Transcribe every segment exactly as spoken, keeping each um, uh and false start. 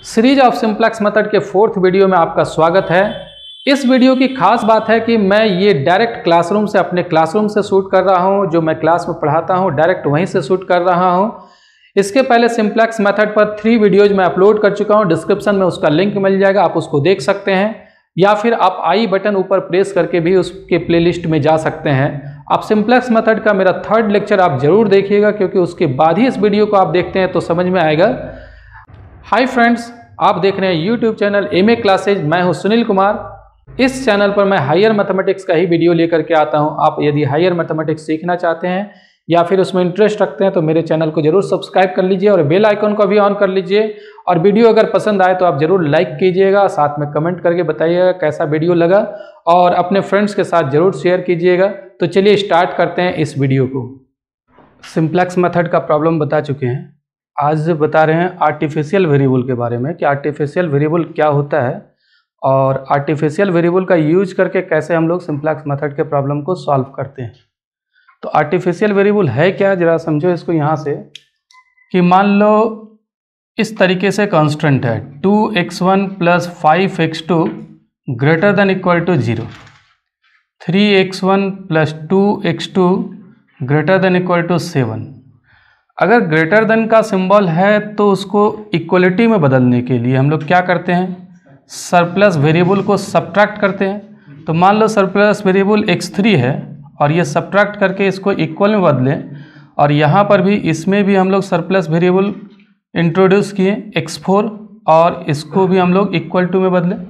Series of simplex method के fourth video में आपका स्वागत है। इस वीडियो की खास बात है कि मैं ये डायरेक्ट क्लासरूम से अपने क्लासरूम से शूट कर रहा हूँ। जो मैं क्लास में पढ़ाता हूँ डायरेक्ट वहीं से शूट कर रहा हूँ। इसके पहले सिंप्लेक्स मेथड पर थ्री वीडियोज मैं अपलोड कर चुका हूँ। डिस्क्रिप्शन में उसका लिंक मिल जाएगा, आप उसको देख सकते हैं, या फिर आप आई बटन ऊपर प्रेस करके भी उसके प्लेलिस्ट में जा सकते हैं। आप सिंप्लेक्स मेथड का मेरा थर्ड लेक्चर आप जरूर देखिएगा, क्योंकि उसके बाद ही इस वीडियो को आप देखते हैं तो समझ में आएगा। हाय फ्रेंड्स, आप देख रहे हैं YouTube channel M A classes. मैं हूं सुनील कुमार। इस चैनल पर मैं हायर मैथमेटिक्स का ही वीडियो लेकर के आता हूं। आप यदि हायर मैथमेटिक्स सीखना चाहते हैं या फिर उसमें इंटरेस्ट रखते हैं तो मेरे चैनल को जरूर सब्सक्राइब कर लीजिए और बेल आइकन को भी ऑन कर लीजिए। और वीडियो अगर पसंद आए तो आप जरूर लाइक कीजिएगा, साथ में कमेंट करके बताइएगा कैसा वीडियो लगा, और अपने फ्रेंड्स के साथ जरूर शेयर कीजिएगा। तो चलिए स्टार्ट करते हैं इस वीडियो को। सिंप्लेक्स मेथड का प्रॉब्लम बता चुके हैं, आज बता रहे हैं आर्टिफिशियल वेरिएबल के बारे में कि आर्टिफिशियल वेरिएबल क्या होता है और आर्टिफिशियल वेरिएबल का यूज करके कैसे हम लोग सिंप्लेक्स मेथड के प्रॉब्लम को सॉल्व करते हैं। तो आर्टिफिशियल वेरिएबल है क्या, जरा समझो इसको यहाँ से कि मान लो इस तरीके से कांस्टेंट है two x one plus five x two greater than equal to zero, three x one plus two x two greater than equal to seven. अगर ग्रेटर देन का सिंबल है तो उसको इक्वलिटी में बदलने के लिए हम लोग क्या करते हैं, सरप्लस वेरिएबल को सब्ट्रैक्ट करते हैं। तो मान लो सरप्लस वेरिएबल एक्स थ्री है और ये सब्ट्रैक्ट करके इसको इक्वल में बदलें, और यहाँ पर भी इसमें भी हम लोग सरप्लस वेरिएबल इंट्रोड्यूस किए एक्स फोर और इसको भी हम लोग इक्वल टू में बदलें।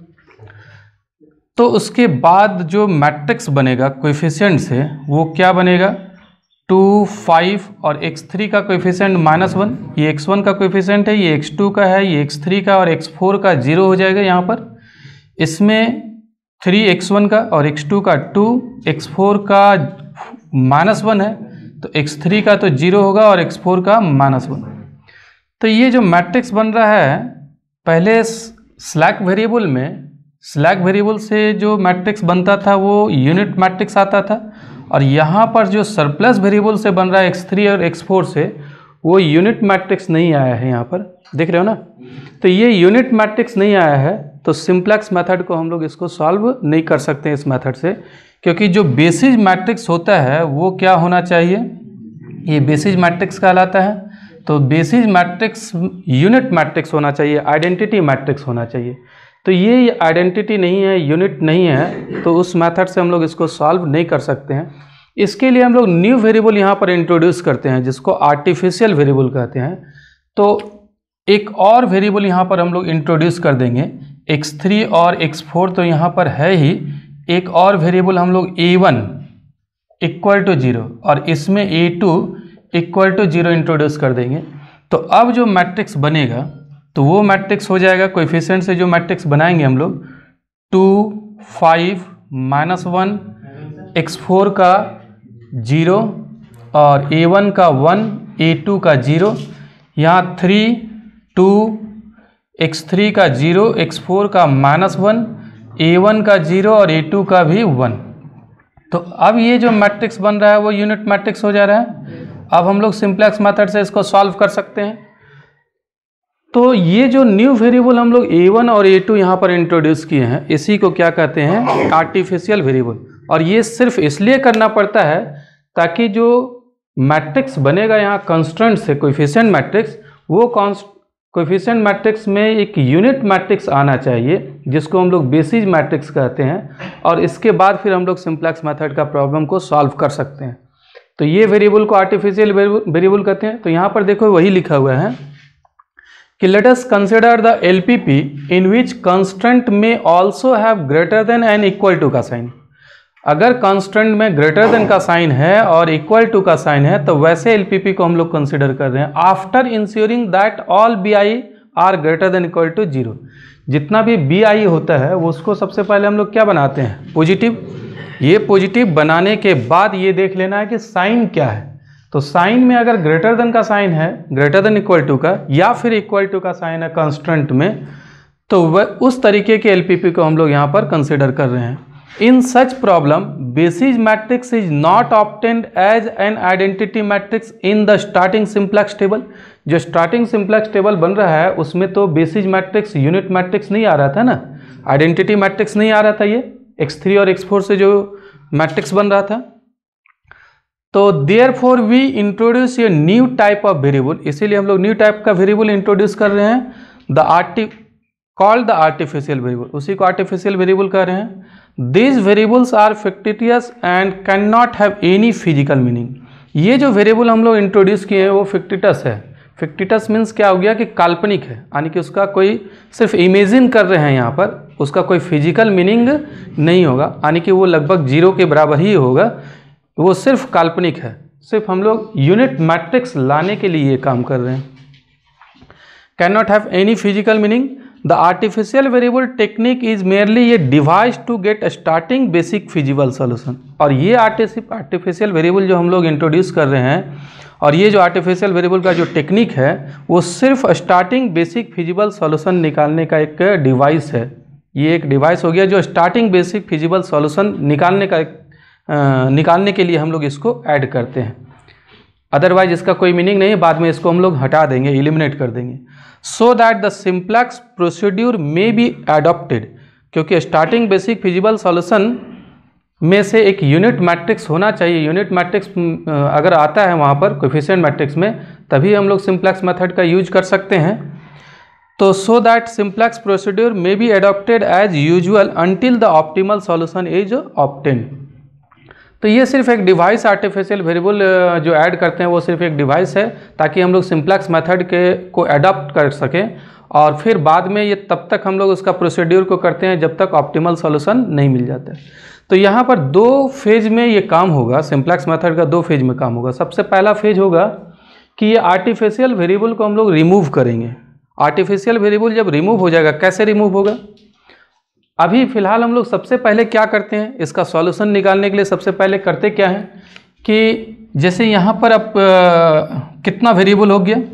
तो उसके बाद जो मैट्रिक्स बनेगा कोएफिशिएंट से वो क्या बनेगा, टू फाइव और एक्स थ्री का कोएफिशिएंट माइनस वन, ये एक्स वन का कोएफिशिएंट है, ये एक्स टू का है, ये एक्स थ्री का और एक्स फोर का जीरो हो जाएगा। यहाँ पर इसमें थ्री एक्स वन का और एक्स टू का टू, एक्स फोर का माइनस वन है तो एक्स थ्री का तो जीरो होगा और एक्स फोर का माइनस वन। तो ये जो मैट्रिक्स बन रहा है, पहले स्लैक वेरिएबल में स्लैक वेरिएबल से जो मैट्रिक्स बनता था वो यूनिट मैट्रिक्स आता था, और यहाँ पर जो सरप्लस वेरिएबल से बन रहा है एक्स थ्री और एक्स फोर से वो यूनिट मैट्रिक्स नहीं आया है। यहाँ पर देख रहे हो ना, तो ये यूनिट मैट्रिक्स नहीं आया है तो सिंप्लेक्स मेथड को हम लोग इसको सॉल्व नहीं कर सकते इस मेथड से, क्योंकि जो बेसिस मैट्रिक्स होता है वो क्या होना चाहिए, ये बेसिस मैट्रिक्स कहलाता है। तो बेसिस मैट्रिक्स यूनिट मैट्रिक्स होना चाहिए, आइडेंटिटी मैट्रिक्स होना चाहिए। तो ये आइडेंटिटी नहीं है, यूनिट नहीं है, तो उस मेथड से हम लोग इसको सॉल्व नहीं कर सकते हैं। इसके लिए हम लोग न्यू वेरिएबल यहाँ पर इंट्रोड्यूस करते हैं जिसको आर्टिफिशियल वेरिएबल कहते हैं। तो एक और वेरिएबल यहाँ पर हम लोग इंट्रोड्यूस कर देंगे, एक्स थ्री और एक्स फोर तो यहाँ पर है ही, एक और वेरिएबल हम लोग a one equal to zero और इसमें a two equal to zero introduce कर देंगे। तो अब जो मैट्रिक्स बनेगा तो वो मैट्रिक्स हो जाएगा, कोएफिशिएंट से जो मैट्रिक्स बनाएंगे हम लोग two five minus one, x four का जीरो और ए वन का वन, ए टू का जीरो, यहाँ थ्री टू एक्स थ्री का जीरो, एक्स फोर का माइनस वन, ए वन का जीरो और ए टू का भी वन। तो अब ये जो मैट्रिक्स बन रहा है वो यूनिट मैट्रिक्स हो जा रहा है। अब हम लोग सिंप्लेक्स मेथड से इसको सॉल्व कर सकते हैं। तो ये जो न्यू वेरिएबल हम लोग ए वन और ए टू यहाँ पर इंट्रोड्यूस किए हैं, इसी को क्या कहते हैं, आर्टिफिशियल वेरिएबल। और ये सिर्फ इसलिए करना पड़ता है ताकि जो मैट्रिक्स बनेगा यहाँ कांस्टेंट से कोएफिशिएंट मैट्रिक्स, वो कोएफिशिएंट मैट्रिक्स में एक यूनिट मैट्रिक्स आना चाहिए जिसको हम लोग बेसिस मैट्रिक्स कहते हैं, और इसके बाद फिर हम लोग सिंप्लेक्स मेथड का प्रॉब्लम को सॉल्व कर सकते हैं। तो ये वेरिएबल को आर्टिफिशियल वेरिएबल कहते हैं। तो यहाँ पर देखो वही लिखा हुआ है कि let us consider the LPP in which constant में also have greater than and equal to का साइन। अगर कांस्टेंट में ग्रेटर देन का साइन है और इक्वल टू का साइन है तो वैसे एलपीपी को हम लोग कंसिडर कर रहे हैं। After ensuring that all b i are greater than equal to zero, जितना भी बी आई होता है वो उसको सबसे पहले हम लोग क्या बनाते हैं, पॉजिटिव। ये पॉजिटिव बनाने के बाद ये देख लेना है कि साइन क्या है। तो साइन में अगर ग्रेटर देन का साइन है, ग्रेटर देन इक्वल टू का, या फिर इक्वल टू का साइन है कांस्टेंट में, तो वह उस तरीके के एलपीपी को हम लोग यहाँ पर कंसिडर कर रहे हैं। In such problem, basis matrix is not obtained as an identity matrix in the starting simplex table। जो स्टार्टिंग सिंप्लेक्स टेबल बन रहा है उसमें तो बेसिस मैट्रिक्स यूनिट मैट्रिक्स नहीं आ रहा था ना, आइडेंटिटी मैट्रिक्स नहीं आ रहा था, ये एक्स थ्री और एक्स फोर से जो मैट्रिक्स बन रहा था। तो therefore we introduce a new type of variable, इसीलिए हम लोग न्यू टाइप का वेरिएबल इंट्रोड्यूस कर रहे हैं, the arti called the artificial variable, उसी को आर्टिफिशियल वेरिएबल कह रहे हैं। These variables are fictitious and can not have any physical meaning. ये जो वेरिएबल हम लोग इंट्रोड्यूस किए हैं वो फिक्टिटस है। फिक्टिटस मीन्स क्या हो गया कि काल्पनिक है, यानी कि उसका कोई सिर्फ इमेजिन कर रहे हैं यहाँ पर, उसका कोई फिजिकल मीनिंग नहीं होगा, यानी कि वो लगभग जीरो के बराबर ही होगा, वो सिर्फ काल्पनिक है, सिर्फ हम लोग यूनिट मैट्रिक्स लाने के लिए ये काम कर रहे हैं। Can not have any physical meaning. The artificial variable technique is merely a device to get starting basic feasible solution. और ये आर्टिफिशियल वेरिएबल जो हम लोग इंट्रोड्यूस कर रहे हैं, और ये जो आर्टिफिशियल वेरिएबल का जो टेक्निक है वो सिर्फ स्टार्टिंग बेसिक फिजिबल सॉल्यूशन निकालने का एक डिवाइस है। ये एक डिवाइस हो गया जो स्टार्टिंग बेसिक फिजिबल सॉल्यूशन निकालने का आ, निकालने के लिए हम लोग इसको ऐड करते हैं, अदरवाइज इसका कोई मीनिंग नहीं है, बाद में इसको हम लोग हटा देंगे, एलिमिनेट कर देंगे। So that the simplex procedure may be adopted, क्योंकि स्टार्टिंग बेसिक फिजिबल सॉल्यूशन में से एक यूनिट मैट्रिक्स होना चाहिए। यूनिट मैट्रिक्स अगर आता है वहाँ पर कोएफिशिएंट मैट्रिक्स में, तभी हम लोग सिंप्लेक्स मेथड का यूज कर सकते हैं। तो so that simplex procedure may be adopted as usual until the optimal solution is obtained. तो ये सिर्फ एक डिवाइस आर्टिफिशियल वेरिएबल जो ऐड करते हैं वो सिर्फ एक डिवाइस है, ताकि हम लोग सिंप्लेक्स मेथड के को अडॉप्ट कर सकें, और फिर बाद में ये तब तक हम लोग उसका प्रोसीड्यूर को करते हैं जब तक ऑप्टिमल सॉल्यूशन नहीं मिल जाता है। तो यहाँ पर दो फेज में ये काम होगा, सिंप्लेक्स मेथड का दो फेज में काम होगा। सबसे पहला फेज होगा कि ये आर्टिफिशियल वेरिएबल को हम लोग रिमूव करेंगे। आर्टिफिशियल वेरिएबल जब रिमूव हो जाएगा, कैसे रिमूव होगा, अभी फ़िलहाल हम लोग सबसे पहले क्या करते हैं, इसका सॉल्यूशन निकालने के लिए सबसे पहले करते क्या है कि जैसे यहाँ पर अब कितना वेरिएबल हो गया,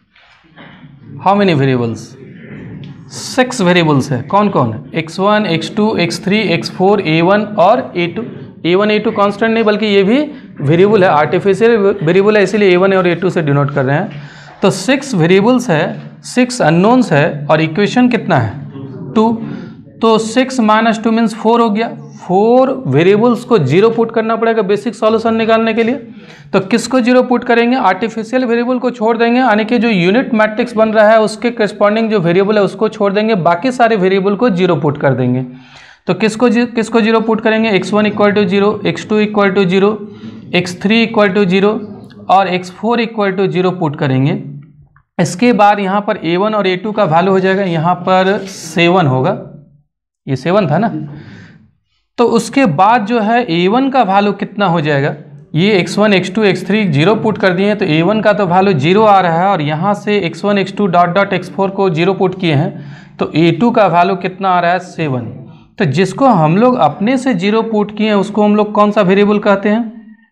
how many variables, six variables है। कौन कौन है, x one, x two, x three, x four, a one और a two. A one a two constant नहीं बल्कि ये भी वेरिएबल है, आर्टिफिशियल वेरिएबल है, इसीलिए ए वन और ए टू से डिनोट कर रहे हैं। तो सिक्स वेरिएबल्स है, सिक्स अननोन्स है, और इक्वेशन कितना है, टू। तो six minus two means four हो गया। फोर वेरिएबल्स को जीरो पुट करना पड़ेगा बेसिक सॉल्यूशन निकालने के लिए। तो किसको जीरो पुट करेंगे, आर्टिफिशियल वेरिएबल को छोड़ देंगे, यानी कि जो यूनिट मैट्रिक्स बन रहा है उसके करस्पॉन्डिंग जो वेरिएबल है उसको छोड़ देंगे, बाकी सारे वेरिएबल को जीरो पुट कर देंगे। तो किसको जी, किसको जीरो पुट करेंगे, x one equal to zero, x two equal to zero, x three equal to zero और x four equal to zero put करेंगे। इसके बाद यहाँ पर ए वन और ए टू का वैल्यू हो जाएगा, यहाँ पर सेवन होगा, ये सेवन था ना। तो उसके बाद जो है ए वन का वैल्यू कितना हो जाएगा, ये x one, x two, x three zero put कर दिए हैं, तो ए वन का तो वैल्यू जीरो आ रहा है, और यहाँ से x one, x two dot dot x four को जीरो पुट किए हैं, तो ए टू का वैल्यू कितना आ रहा है, सेवन। तो जिसको हम लोग अपने से जीरो पुट किए हैं उसको हम लोग कौन सा वेरिएबल कहते हैं,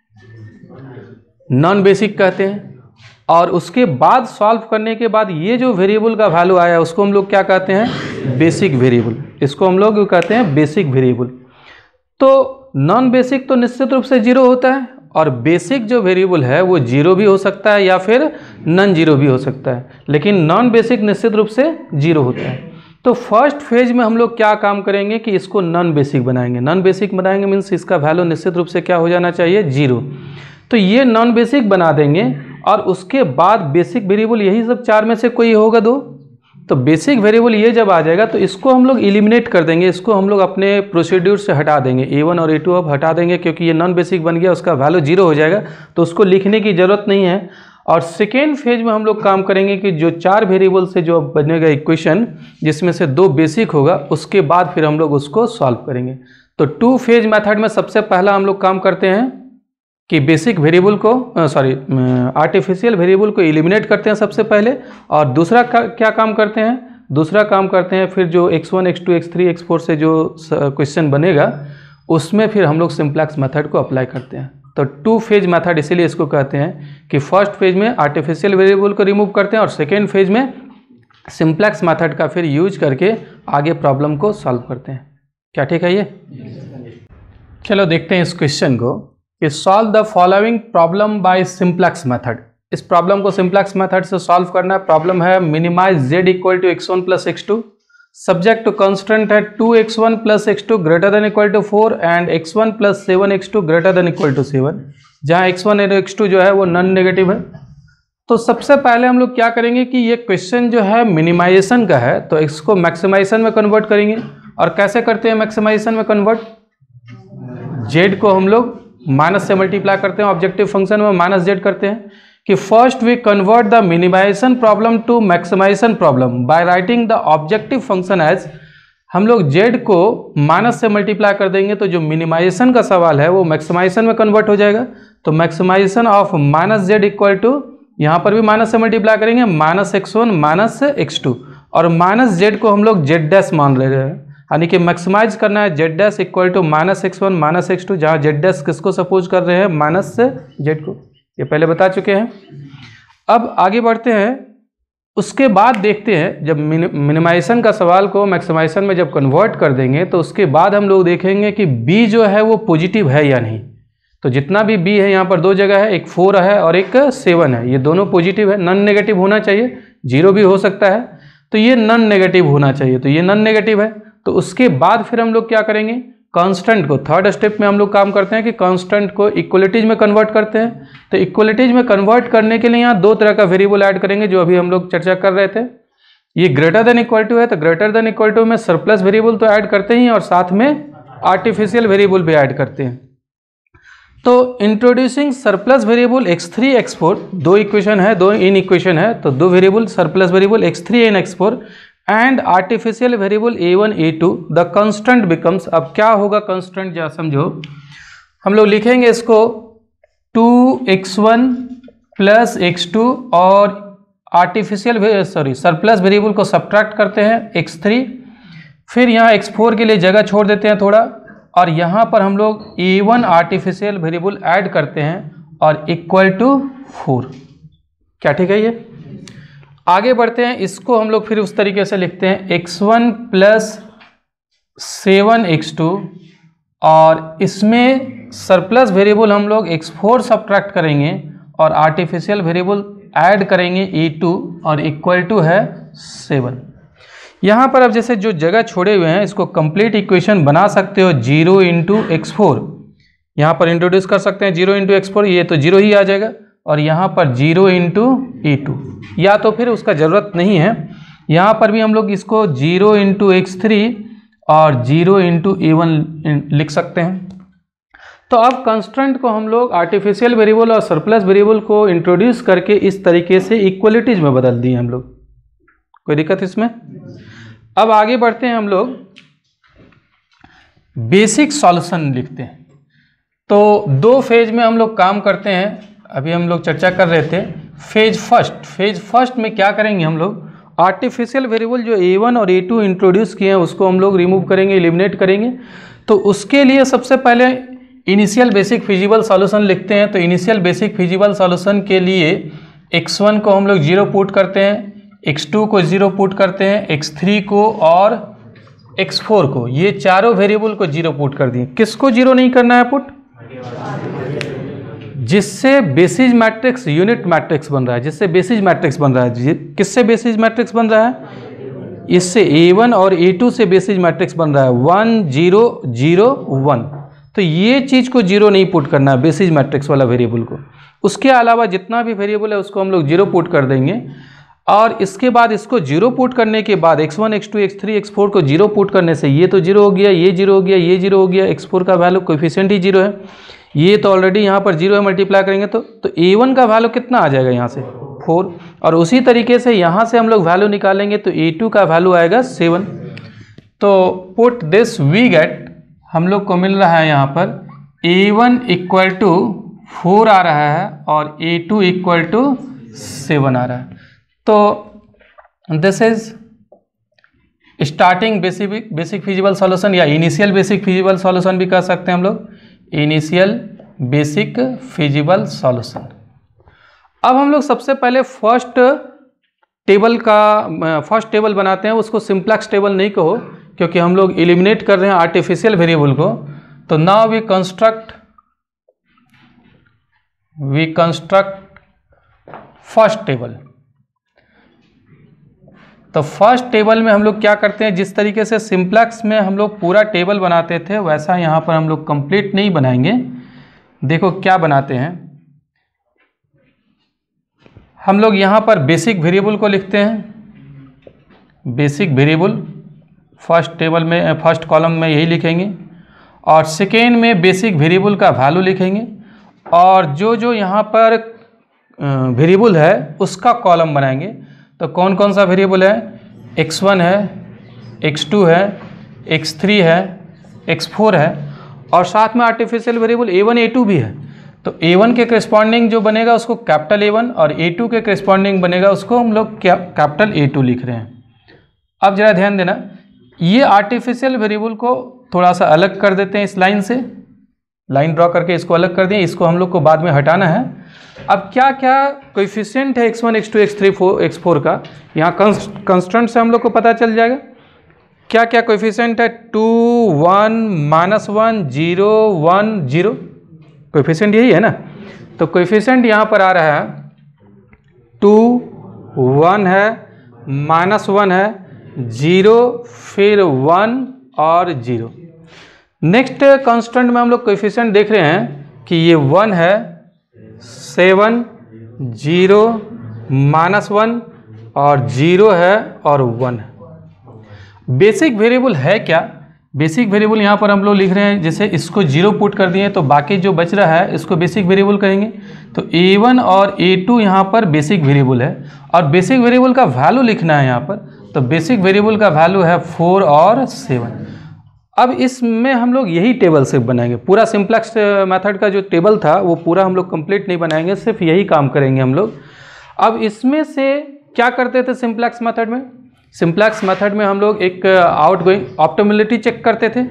नॉन बेसिक कहते हैं। और उसके बाद सॉल्व करने के बाद ये जो वेरिएबल का वैल्यू आया उसको हम लोग क्या कहते हैं, बेसिक वेरिएबल। इसको हम लोग कहते हैं बेसिक वेरिएबल। तो नॉन बेसिक तो निश्चित रूप से जीरो होता है, और बेसिक जो वेरिएबल है वो जीरो भी हो सकता है या फिर नॉन जीरो भी हो सकता है, लेकिन नॉन बेसिक निश्चित रूप से जीरो होता है। तो फर्स्ट फेज में हम लोग क्या काम करेंगे कि इसको नॉन बेसिक बनाएंगे। नॉन बेसिक बनाएंगे मीन्स इसका वैल्यू निश्चित रूप से क्या हो जाना चाहिए, जीरो। तो ये नॉन बेसिक बना देंगे, और उसके बाद बेसिक वेरिएबल यही सब चार में से कोई होगा दो। तो बेसिक वेरिएबल ये जब आ जाएगा तो इसको हम लोग एलिमिनेट कर देंगे, इसको हम लोग अपने प्रोसीड्यूर से हटा देंगे, ए वन और ए टू अब हटा देंगे, क्योंकि ये नॉन बेसिक बन गया, उसका वैल्यू जीरो हो जाएगा, तो उसको लिखने की ज़रूरत नहीं है। और सेकेंड फेज में हम लोग काम करेंगे कि जो चार वेरिएबल से जो बनेगा इक्वेशन, जिसमें से दो बेसिक होगा, उसके बाद फिर हम लोग उसको सॉल्व करेंगे। तो टू फेज मेथड में सबसे पहला हम लोग काम करते हैं कि बेसिक वेरिएबल को सॉरी आर्टिफिशियल वेरिएबल को एलिमिनेट करते हैं सबसे पहले, और दूसरा का, क्या काम करते हैं, दूसरा काम करते हैं फिर जो x one, x two, x three, x four से जो क्वेश्चन बनेगा उसमें फिर हम लोग सिंप्लेक्स मेथड को अप्लाई करते हैं। तो टू फेज मेथड इसीलिए इसको कहते हैं कि फर्स्ट फेज में आर्टिफिशियल वेरिएबल को रिमूव करते हैं, और सेकेंड फेज में सिंप्लेक्स मेथड का फिर यूज करके आगे प्रॉब्लम को सॉल्व करते हैं। क्या ठीक है ये? चलो देखते हैं इस क्वेश्चन को कि solve the following problem by simplex method. इस प्रॉब्लम को सिंप्लेक्स मेथड से सॉल्व करना है। प्रॉब्लम है minimize z equal to x one plus x two, subject to constant है two x one plus x two greater than equal to four and x one plus seven x two greater than equal to seven, जहाँ x one और x two जो है वो non negative है। तो सबसे पहले हम लोग क्या करेंगे कि ये क्वेश्चन जो है मिनिमाइजेशन का है, तो इसको मैक्सिमाइजेशन में कन्वर्ट करेंगे। और कैसे करते हैं मैक्सिमाइजेशन में कन्वर्ट? जेड को हम लोग माइनस से मल्टीप्लाई करते हैं, ऑब्जेक्टिव फंक्शन में माइनस जेड करते हैं कि first we convert the minimization problem to maximization problem by writing the objective function as, हम लोग जेड को माइनस से मल्टीप्लाई कर देंगे तो जो मिनिमाइजेशन का सवाल है वो मैक्सिमाइजेशन में कन्वर्ट हो जाएगा। तो maximization of minus Z equal to, यहाँ पर भी माइनस से मल्टीप्लाई करेंगे, minus x one minus x two, और माइनस जेड को हम लोग जेड डैश मान ले रहे हैं, यानी कि मैक्सिमाइज करना है z dash equal to minus x one minus x two, जहाँ जेड डैश किसको सपोज कर रहे हैं? माइनस से जेड को, ये पहले बता चुके हैं। अब आगे बढ़ते हैं, उसके बाद देखते हैं जब मिनिमाइजेशन का सवाल को मैक्सिमाइजेशन में जब कन्वर्ट कर देंगे तो उसके बाद हम लोग देखेंगे कि बी जो है वो पॉजिटिव है या नहीं। तो जितना भी बी है यहाँ पर दो जगह है, एक फोर है और एक सेवन है, ये दोनों पॉजिटिव है, नॉन नेगेटिव होना चाहिए, जीरो भी हो सकता है, तो ये नॉन नेगेटिव होना चाहिए, तो ये नॉन नेगेटिव है। तो उसके बाद फिर हम लोग क्या करेंगे? कांस्टेंट को, थर्ड स्टेप में हम लोग काम करते हैं कि कांस्टेंट को इक्वलिटीज में कन्वर्ट करते हैं। तो इक्वलिटीज में कन्वर्ट करने के लिए यहाँ दो तरह का वेरिएबल ऐड करेंगे जो अभी हम लोग चर्चा कर रहे थे। ये ग्रेटर देन इक्वल टू है, तो ग्रेटर देन इक्वल टू में सरप्लस वेरिएबल तो ऐड करते ही और साथ में आर्टिफिशियल वेरिएबल भी ऐड करते हैं। तो introducing surplus variable x three x four, दो इक्वेशन है, दो इन इक्वेशन है, तो दो variable surplus variable x three and x four and artificial variable a one a two, the constant becomes, अब क्या होगा कांस्टेंट जरा समझो, हम लोग लिखेंगे इसको two x one plus x two और आर्टिफिशियल सॉरी सरप्लस वेरिएबल को सब्ट्रैक्ट करते हैं एक्स थ्री, फिर यहाँ एक्स फोर के लिए जगह छोड़ देते हैं थोड़ा, और यहाँ पर हम लोग a one artificial variable add करते हैं और इक्वल टू फोर। क्या ठीक है? ये आगे बढ़ते हैं, इसको हम लोग फिर उस तरीके से लिखते हैं x one plus seven x two और इसमें सरप्लस वेरिएबल हम लोग एक्स फोर सब्ट्रैक्ट करेंगे और आर्टिफिशियल वेरिएबल ऐड करेंगे ए टू और इक्वल टू है सेवन। यहाँ पर अब जैसे जो जगह छोड़े हुए हैं इसको कंप्लीट इक्वेशन बना सकते हो, जीरो इंटू एक्स फोर यहाँ पर इंट्रोड्यूस कर सकते हैं, जीरो इंटू एक्स फोर, ये तो जीरो ही आ जाएगा, और यहाँ पर जीरो इंटू ए टू, या तो फिर उसका ज़रूरत नहीं है, यहाँ पर भी हम लोग इसको जीरो इंटू एक्स थ्री और जीरो इंटू ए वन लिख सकते हैं। तो अब कंस्टेंट को हम लोग आर्टिफिशियल वेरिएबल और सरप्लस वेरिएबल को इंट्रोड्यूस करके इस तरीके से इक्वलिटीज में बदल दिए हम लोग, कोई दिक्कत इसमें? अब आगे बढ़ते हैं, हम लोग बेसिक सॉल्यूशन लिखते हैं। तो दो फेज में हम लोग काम करते हैं, अभी हम लोग चर्चा कर रहे थे फेज फर्स्ट। फेज फर्स्ट में क्या करेंगे हम लोग? आर्टिफिशियल वेरिएबल जो ए वन और ए टू इंट्रोड्यूस किए हैं उसको हम लोग रिमूव करेंगे, एलिमिनेट करेंगे। तो उसके लिए सबसे पहले इनिशियल बेसिक फिजिबल सॉल्यूशन लिखते हैं। तो इनिशियल बेसिक फिजिबल सॉल्यूशन के लिए एक्स वन को हम लोग जीरो पुट करते हैं, एक्स टू को जीरो पुट करते हैं, एक्स थ्री को और एक्स फोर को, ये चारों वेरिएबल को जीरो पुट कर दिए। किसको जीरो नहीं करना है पुट? जिससे बेसिस मैट्रिक्स यूनिट मैट्रिक्स बन रहा है, जिससे बेसिस मैट्रिक्स बन रहा है। किससे बेसिस मैट्रिक्स बन रहा है? इससे ए वन और ए टू से बेसिस मैट्रिक्स बन रहा है, वन जीरो जीरो वन। तो ये चीज़ को जीरो नहीं पुट करना है, बेसिस मैट्रिक्स वाला वेरिएबल को। उसके अलावा जितना भी वेरिएबल है उसको हम लोग जीरो पुट कर देंगे, और इसके बाद इसको जीरो पुट करने के बाद x one x two x three x four को जीरो पुट करने से ये तो जीरो हो गया, ये जीरो हो गया, ये जीरो हो गया, एक्स फोर का वैल्यू कोएफिशिएंट ही जीरो है, ये तो ऑलरेडी यहाँ पर जीरो है, मल्टीप्लाई करेंगे तो तो ए वन का वैल्यू कितना आ जाएगा यहाँ से? फोर। और उसी तरीके से यहाँ से हम लोग वैल्यू निकालेंगे तो ए टू का वैल्यू आएगा सेवन। तो पुट दिस वी गेट, हम लोग को मिल रहा है यहाँ पर a one equal to four आ रहा है और a two equal to seven आ रहा है। तो this is starting basic basic feasible solution, या इनिशियल बेसिक फिजिबल सॉल्यूशन भी कह सकते हैं हम लोग, इनिशियल बेसिक फिजिबल सॉल्यूशन। अब हम लोग सबसे पहले फर्स्ट टेबल का फर्स्ट टेबल बनाते हैं, उसको सिंप्लेक्स टेबल नहीं कहो क्योंकि हम लोग एलिमिनेट कर रहे हैं आर्टिफिशियल वेरिएबल को। तो now we construct we construct first table. तो फर्स्ट टेबल में हम लोग क्या करते हैं, जिस तरीके से सिंप्लेक्स में हम लोग पूरा टेबल बनाते थे वैसा यहाँ पर हम लोग कंप्लीट नहीं बनाएंगे। देखो क्या बनाते हैं हम लोग, यहाँ पर बेसिक वेरिएबल को लिखते हैं। बेसिक वेरिएबल फर्स्ट टेबल में, फर्स्ट कॉलम में यही लिखेंगे, और सेकेंड में बेसिक वेरिएबल का वैल्यू लिखेंगे, और जो जो यहाँ पर वेरिएबल है उसका कॉलम बनाएंगे। तो कौन कौन सा वेरिएबल है, एक्स वन है, एक्स टू है, एक्स थ्री है, एक्स फोर है, और साथ में artificial variable a one a two भी है। तो ए वन के करस्पॉन्डिंग जो बनेगा उसको कैपिटल ए वन, और ए टू के करस्पॉन्डिंग बनेगा उसको हम लोग कैपिटल ए टू लिख रहे हैं। अब जरा ध्यान देना, ये आर्टिफिशियल वेरिएबल को थोड़ा सा अलग कर देते हैं इस लाइन से, लाइन ड्रॉ करके इसको अलग कर दिए, इसको हम लोग को बाद में हटाना है। अब क्या क्या कोएफिशिएंट है x one, x two, x three, x four का, यहाँ कंस्टेंट से हम लोग को पता चल जाएगा क्या क्या कोएफिशिएंट है। Two, one, minus one, zero, one, zero, coefficient यही है ना। तो कोएफिशिएंट यहाँ पर आ रहा है टू, वन है, माइनस वन है, जीरो, फिर वन और जीरो। नेक्स्ट कांस्टेंट में हम लोग कोएफिशिएंट देख रहे हैं कि ये वन है, सेवन, जीरो, माइनस वन और जीरो है और वन है। बेसिक वेरिएबल है क्या, बेसिक वेरिएबल यहाँ पर हम लोग लिख रहे हैं, जैसे इसको जीरो पुट कर दिए तो बाकी जो बच रहा है इसको बेसिक वेरिएबल कहेंगे। तो ए वन और ए टू यहाँ पर बेसिक वेरिएबल है, और बेसिक वेरिएबल का वैल्यू लिखना है यहाँ पर। तो बेसिक वेरिएबल का वैल्यू है फोर और सेवन। अब इसमें हम लोग यही टेबल से बनाएंगे, पूरा सिंप्लेक्स मेथड का जो टेबल था वो पूरा हम लोग कंप्लीट नहीं बनाएंगे, सिर्फ यही काम करेंगे हम लोग। अब इसमें से क्या करते थे सिंप्लेक्स मेथड में, सिंप्लेक्स मेथड में हम लोग एक आउट गोइंग ऑप्टिमलिटी चेक करते थे।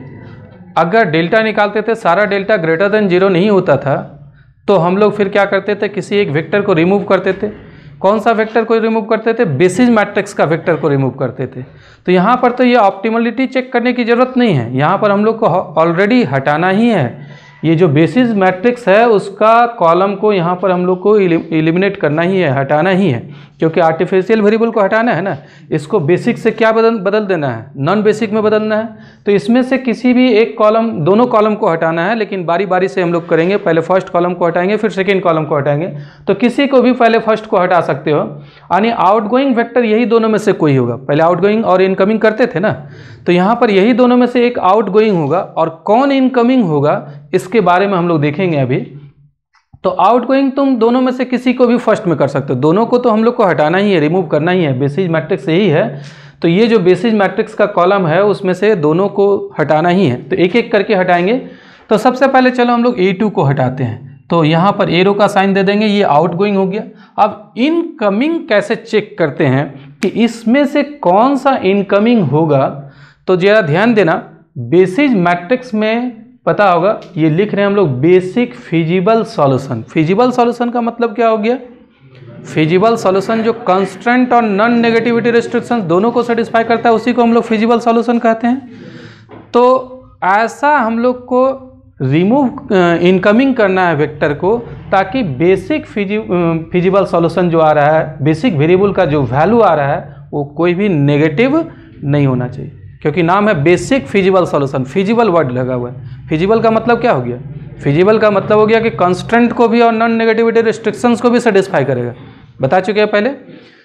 अगर डेल्टा निकालते थे, सारा डेल्टा ग्रेटर देन जीरो नहीं होता था, तो हम लोग फिर क्या करते थे, किसी एक वेक्टर को रिमूव करते थे। कौन सा वेक्टर को रिमूव करते थे, बेसिस मैट्रिक्स का वेक्टर को रिमूव करते थे। तो यहाँ पर तो ये ऑप्टिमलिटी चेक करने की ज़रूरत नहीं है, यहाँ पर हम लोग को ऑलरेडी हटाना ही है। ये जो बेसिस मैट्रिक्स है उसका कॉलम को यहाँ पर हम लोग को एलिमिनेट करना ही है, हटाना ही है, क्योंकि आर्टिफिशियल वेरिएबल को हटाना है ना। इसको बेसिक से क्या बदल बदल देना है, नॉन बेसिक में बदलना है। तो इसमें से किसी भी एक कॉलम, दोनों कॉलम को हटाना है, लेकिन बारी बारी से हम लोग करेंगे। पहले फर्स्ट कॉलम को हटाएंगे, फिर सेकेंड कॉलम को हटाएंगे। तो किसी को भी पहले फर्स्ट को हटा सकते हो, यानी आउटगोइंग वेक्टर यही दोनों में से कोई होगा। पहले आउटगोइंग और इनकमिंग करते थे ना, तो यहाँ पर यही दोनों में से एक आउटगोइंग होगा, और कौन इनकमिंग होगा इसके बारे में हम लोग देखेंगे अभी। तो आउटगोइंग तुम दोनों में से किसी को भी फर्स्ट में कर सकते हो, दोनों को तो हम लोग को हटाना ही है, रिमूव करना ही है, बेसिस मैट्रिक्स यही है। तो ये जो बेसिस मैट्रिक्स का कॉलम है उसमें से दोनों को हटाना ही है, तो एक एक करके हटाएंगे। तो सबसे पहले चलो हम लोग ए टू को हटाते हैं, तो यहाँ पर एरो का साइन दे देंगे, ये आउटगोइंग हो गया। अब इनकमिंग कैसे चेक करते हैं कि इसमें से कौन सा इनकमिंग होगा, तो जरा ध्यान देना, बेसिस मैट्रिक्स में पता होगा, ये लिख रहे हैं हम लोग basic feasible solution. Feasible solution का मतलब क्या हो गया, फिजिबल सॉल्यूशन जो कंस्ट्रेंट और नॉन नेगेटिविटी रिस्ट्रिक्शन दोनों को सेटिस्फाई करता है, उसी को हम लोग फिजिबल सॉल्यूशन कहते हैं। तो ऐसा हम लोग को रिमूव इनकमिंग करना है वेक्टर को, ताकि बेसिक फिजि फिजिबल सॉल्यूशन जो आ रहा है, बेसिक वेरिएबल का जो वैल्यू आ रहा है वो कोई भी नेगेटिव नहीं होना चाहिए, क्योंकि नाम है basic feasible solution. Feasible word लगा हुआ है, फिजिबल का मतलब क्या हो गया, फिजिबल का मतलब हो गया कि कांस्टेंट को भी और नॉन नेगेटिविटी रिस्ट्रिक्शंस को भी सेटिस्फाई करेगा, बता चुके हैं पहले।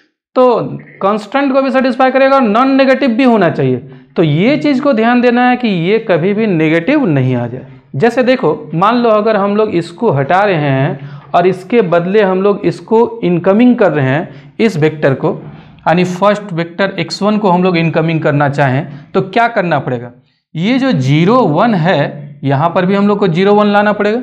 तो कांस्टेंट को भी सेटिस्फाई करेगा और नॉन नेगेटिव भी होना चाहिए। तो ये चीज़ को ध्यान देना है कि ये कभी भी नेगेटिव नहीं आ जाए। जैसे देखो, मान लो अगर हम लोग इसको हटा रहे हैं और इसके बदले हम लोग इसको इनकमिंग कर रहे हैं, इस वेक्टर को, यानी फर्स्ट वेक्टर एक्स वन को हम लोग इनकमिंग करना चाहें, तो क्या करना पड़ेगा, ये जो जीरो वन है यहाँ पर भी हम लोग को जीरो वन लाना पड़ेगा।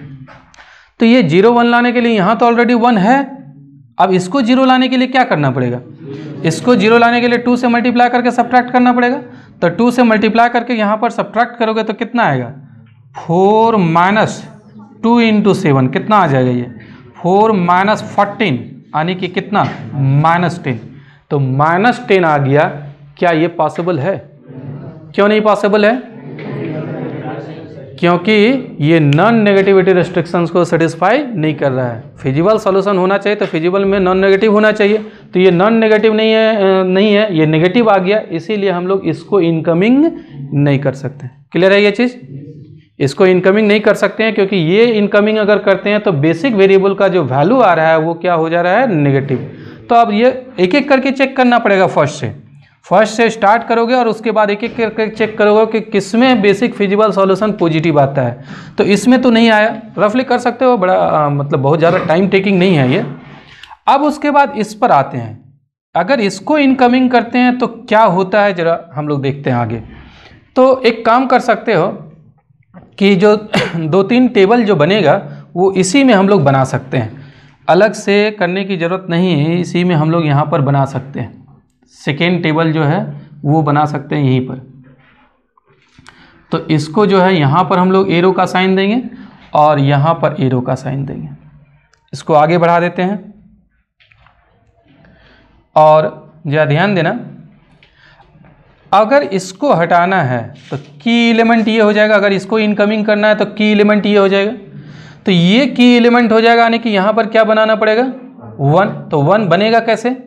तो ये जीरो वन लाने के लिए यहाँ तो ऑलरेडी वन है, अब इसको जीरो लाने के लिए क्या करना पड़ेगा, इसको जीरो लाने के लिए टू से मल्टीप्लाई करके सब्ट्रैक्ट करना पड़ेगा। तो टू से मल्टीप्लाई करके यहाँ पर सब्ट्रैक्ट करोगे तो कितना आएगा, four minus two into seven, कितना आ जाएगा ये, फोर माइनस फोर्टीन, यानी कि कितना, माइनस टेन। तो माइनस टेन आ गया। क्या ये पॉसिबल है, क्यों नहीं पॉसिबल है, क्योंकि ये नॉन नेगेटिविटी रेस्ट्रिक्शंस को सेटिस्फाई नहीं कर रहा है। फिजिबल सॉल्यूशन होना चाहिए तो फिजिबल में नॉन नेगेटिव होना चाहिए, तो ये नॉन नेगेटिव नहीं है, नहीं है, ये नेगेटिव आ गया, इसीलिए हम लोग इसको इनकमिंग नहीं कर सकते। क्लियर है ये चीज़? इसको इनकमिंग नहीं कर सकते हैं क्योंकि ये इनकमिंग अगर करते हैं तो बेसिक वेरिएबल का जो वैल्यू आ रहा है वो क्या हो जा रहा है, नेगेटिव। तो अब ये एक एक करके चेक करना पड़ेगा। फर्स्ट से फर्स्ट से स्टार्ट करोगे और उसके बाद एक एक करके चेक करोगे कि किसमें बेसिक फिजिबल सॉल्यूशन पॉजिटिव आता है। तो इसमें तो नहीं आया, रफली कर सकते हो, बड़ा आ, मतलब बहुत ज़्यादा टाइम टेकिंग नहीं है ये। अब उसके बाद इस पर आते हैं, अगर इसको इनकमिंग करते हैं तो क्या होता है, ज़रा हम लोग देखते हैं आगे। तो एक काम कर सकते हो कि जो दो तीन टेबल जो बनेगा वो इसी में हम लोग बना सकते हैं, अलग से करने की ज़रूरत नहीं है, इसी में हम लोग यहाँ पर बना सकते हैं। सेकेंड टेबल जो है वो बना सकते हैं यहीं पर। तो इसको जो है यहाँ पर हम लोग एरो का साइन देंगे और यहाँ पर एरो का साइन देंगे। इसको आगे बढ़ा देते हैं और जरा ध्यान देना, अगर इसको हटाना है तो की एलिमेंट ये हो जाएगा, अगर इसको इनकमिंग करना है तो की एलिमेंट ये हो जाएगा। तो ये की एलिमेंट हो जाएगा, यानी कि यहाँ पर क्या बनाना पड़ेगा, वन। तो वन बनेगा कैसे,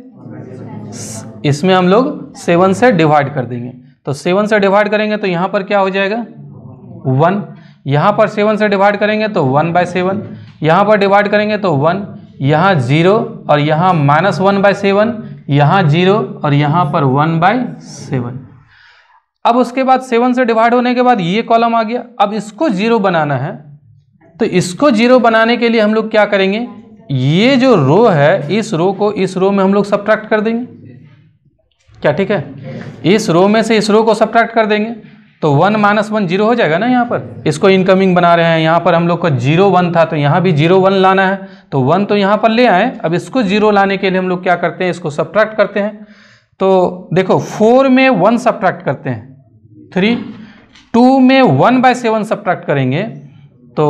इसमें हम लोग सेवन से डिवाइड कर देंगे। तो सेवन से डिवाइड करेंगे तो यहाँ पर क्या हो जाएगा, वन। यहाँ पर सेवन से डिवाइड करेंगे तो वन बाय सेवन, यहाँ पर डिवाइड करेंगे तो वन, यहाँ जीरो और यहाँ माइनस वन बाय सेवन, यहाँ जीरो और यहाँ पर वन बाय सेवन। अब उसके बाद सेवन से डिवाइड होने के बाद ये कॉलम आ गया। अब इसको जीरो बनाना है, तो इसको जीरो बनाने के लिए हम लोग क्या करेंगे, ये जो रो है इस रो को इस रो में हम लोग सब्ट्रैक्ट कर देंगे। क्या ठीक है, इस रो में से इस रो को सब्ट्रैक्ट कर देंगे तो वन माइनस वन जीरो हो जाएगा ना। यहाँ पर इसको इनकमिंग बना रहे हैं, यहाँ पर हम लोग का जीरो वन था तो यहाँ भी जीरो वन लाना है, तो वन तो यहाँ पर ले आए। अब इसको जीरो लाने के लिए हम लोग क्या करते हैं, इसको सब्ट्रैक्ट करते हैं। तो देखो फोर में वन सब्ट्रैक्ट करते हैं थ्री, टू में वन बाय सेवन सब्ट्रैक्ट करेंगे तो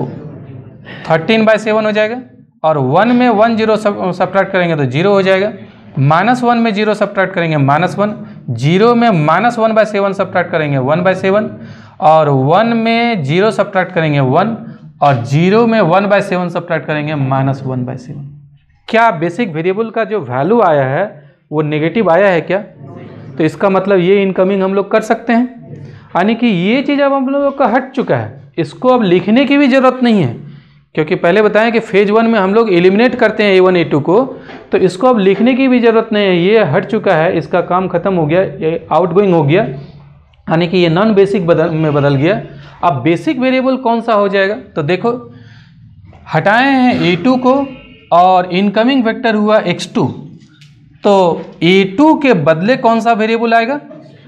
थर्टीन बाय सेवन हो जाएगा, और वन में वन जीरो सब्ट्रैक्ट करेंगे तो जीरो हो जाएगा। माइनस वन में जीरो सब्ट्रैक्ट करेंगे माइनस वन, जीरो में minus one by seven subtract करेंगे वन बाय सेवन, और वन में जीरो सब्ट्रैक्ट करेंगे वन, और जीरो में वन बाय सेवन सब्ट्रैक्ट करेंगे माइनस वन बाय सेवन। क्या बेसिक वेरिएबल का जो वैल्यू आया है वो नेगेटिव आया है क्या? तो इसका मतलब ये इनकमिंग हम लोग कर सकते हैं, यानी कि ये चीज़ अब हम लोगों का हट चुका है। इसको अब लिखने की भी ज़रूरत नहीं है, क्योंकि पहले बताएं कि फेज वन में हम लोग एलिमिनेट करते हैं ए वन ए टू को, तो इसको अब लिखने की भी ज़रूरत नहीं है, ये हट चुका है, इसका काम खत्म हो गया, ये आउट गोइंग हो गया, यानी कि ये नॉन बेसिक बदल में बदल गया। अब बेसिक वेरिएबल कौन सा हो जाएगा, तो देखो हटाए हैं ए टू को और इनकमिंग वेक्टर हुआ एक्स टू, तो ए टू के बदले कौन सा वेरिएबल आएगा,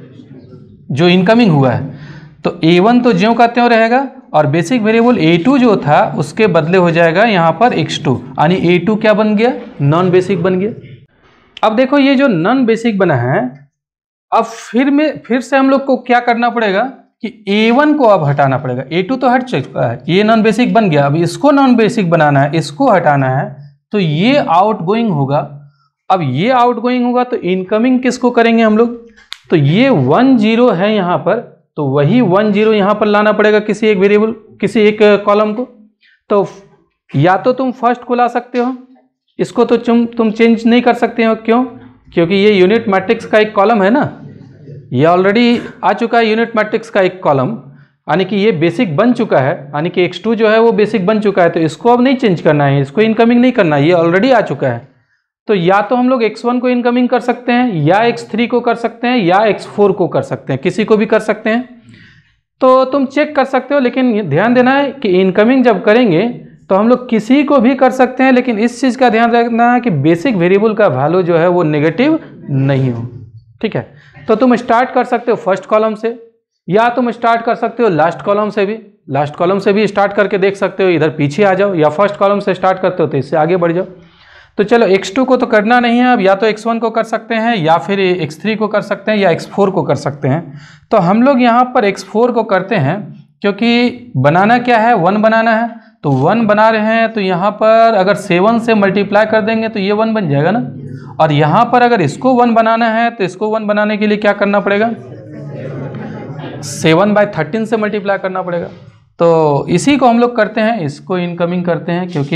जो इनकमिंग हुआ है। तो ए वन तो ज्यों का त्यों रहेगा और बेसिक वेरिएबल ए टू जो था उसके बदले हो जाएगा यहाँ पर एक्स टू, यानी ए टू क्या बन गया, नॉन बेसिक बन गया। अब देखो ये जो नॉन बेसिक बना है, अब फिर में फिर से हम लोग को क्या करना पड़ेगा कि ए वन को अब हटाना पड़ेगा। ए टू तो हट चुका है, ये नॉन बेसिक बन गया, अब इसको नॉन बेसिक बनाना है, इसको हटाना है, तो ये आउट गोइंग होगा। अब ये आउट गोइंग होगा तो इनकमिंग किसको करेंगे हम लोग, तो ये वन जीरो है यहाँ पर, तो वही वन जीरो यहाँ पर लाना पड़ेगा किसी एक वेरिएबल, किसी एक कॉलम को। तो या तो तुम फर्स्ट को ला सकते हो, इसको तो तुम तुम चेंज नहीं कर सकते हो, क्यों, क्योंकि ये यूनिट मैट्रिक्स का एक कॉलम है ना, ये ऑलरेडी आ चुका है यूनिट मैट्रिक्स का एक कॉलम, यानी कि ये बेसिक बन चुका है, यानी कि एक्स टू जो है वो बेसिक बन चुका है, तो इसको अब नहीं चेंज करना है, इसको इनकमिंग नहीं करना है, ये ऑलरेडी आ चुका है। तो या तो हम लोग एक्स वन को इनकमिंग कर सकते हैं, या एक्स थ्री को कर सकते हैं, या एक्स फोर को कर सकते हैं, किसी को भी कर सकते हैं। तो तुम चेक कर सकते हो, लेकिन ध्यान देना है कि इनकमिंग जब करेंगे तो हम लोग किसी को भी कर सकते हैं, लेकिन इस चीज़ का ध्यान रखना है कि बेसिक वेरिएबल का वैल्यू जो है वो नेगेटिव नहीं हो। ठीक है, तो तुम स्टार्ट कर सकते हो फर्स्ट कॉलम से, या तुम स्टार्ट कर सकते हो लास्ट कॉलम से भी, लास्ट कॉलम से भी स्टार्ट करके देख सकते हो, इधर पीछे आ जाओ, या फर्स्ट कॉलम से स्टार्ट करते हो तो इससे आगे बढ़ जाओ। तो चलो एक्स टू को तो करना नहीं है, अब या तो एक्स वन को कर सकते हैं, या फिर एक्स थ्री को कर सकते हैं, या एक्स फोर को कर सकते हैं। तो हम लोग यहाँ पर एक्स फोर को करते हैं, क्योंकि बनाना क्या है, वन बनाना है, तो वन बना रहे हैं, तो यहाँ पर अगर सेवन से मल्टीप्लाई कर देंगे तो ये वन बन जाएगा ना, और यहाँ पर अगर इसको वन बनाना है तो इसको वन बनाने के लिए क्या करना पड़ेगा, सेवन बाय थर्टीन से मल्टीप्लाई करना पड़ेगा। तो इसी को हम लोग करते हैं, इसको इनकमिंग करते हैं क्योंकि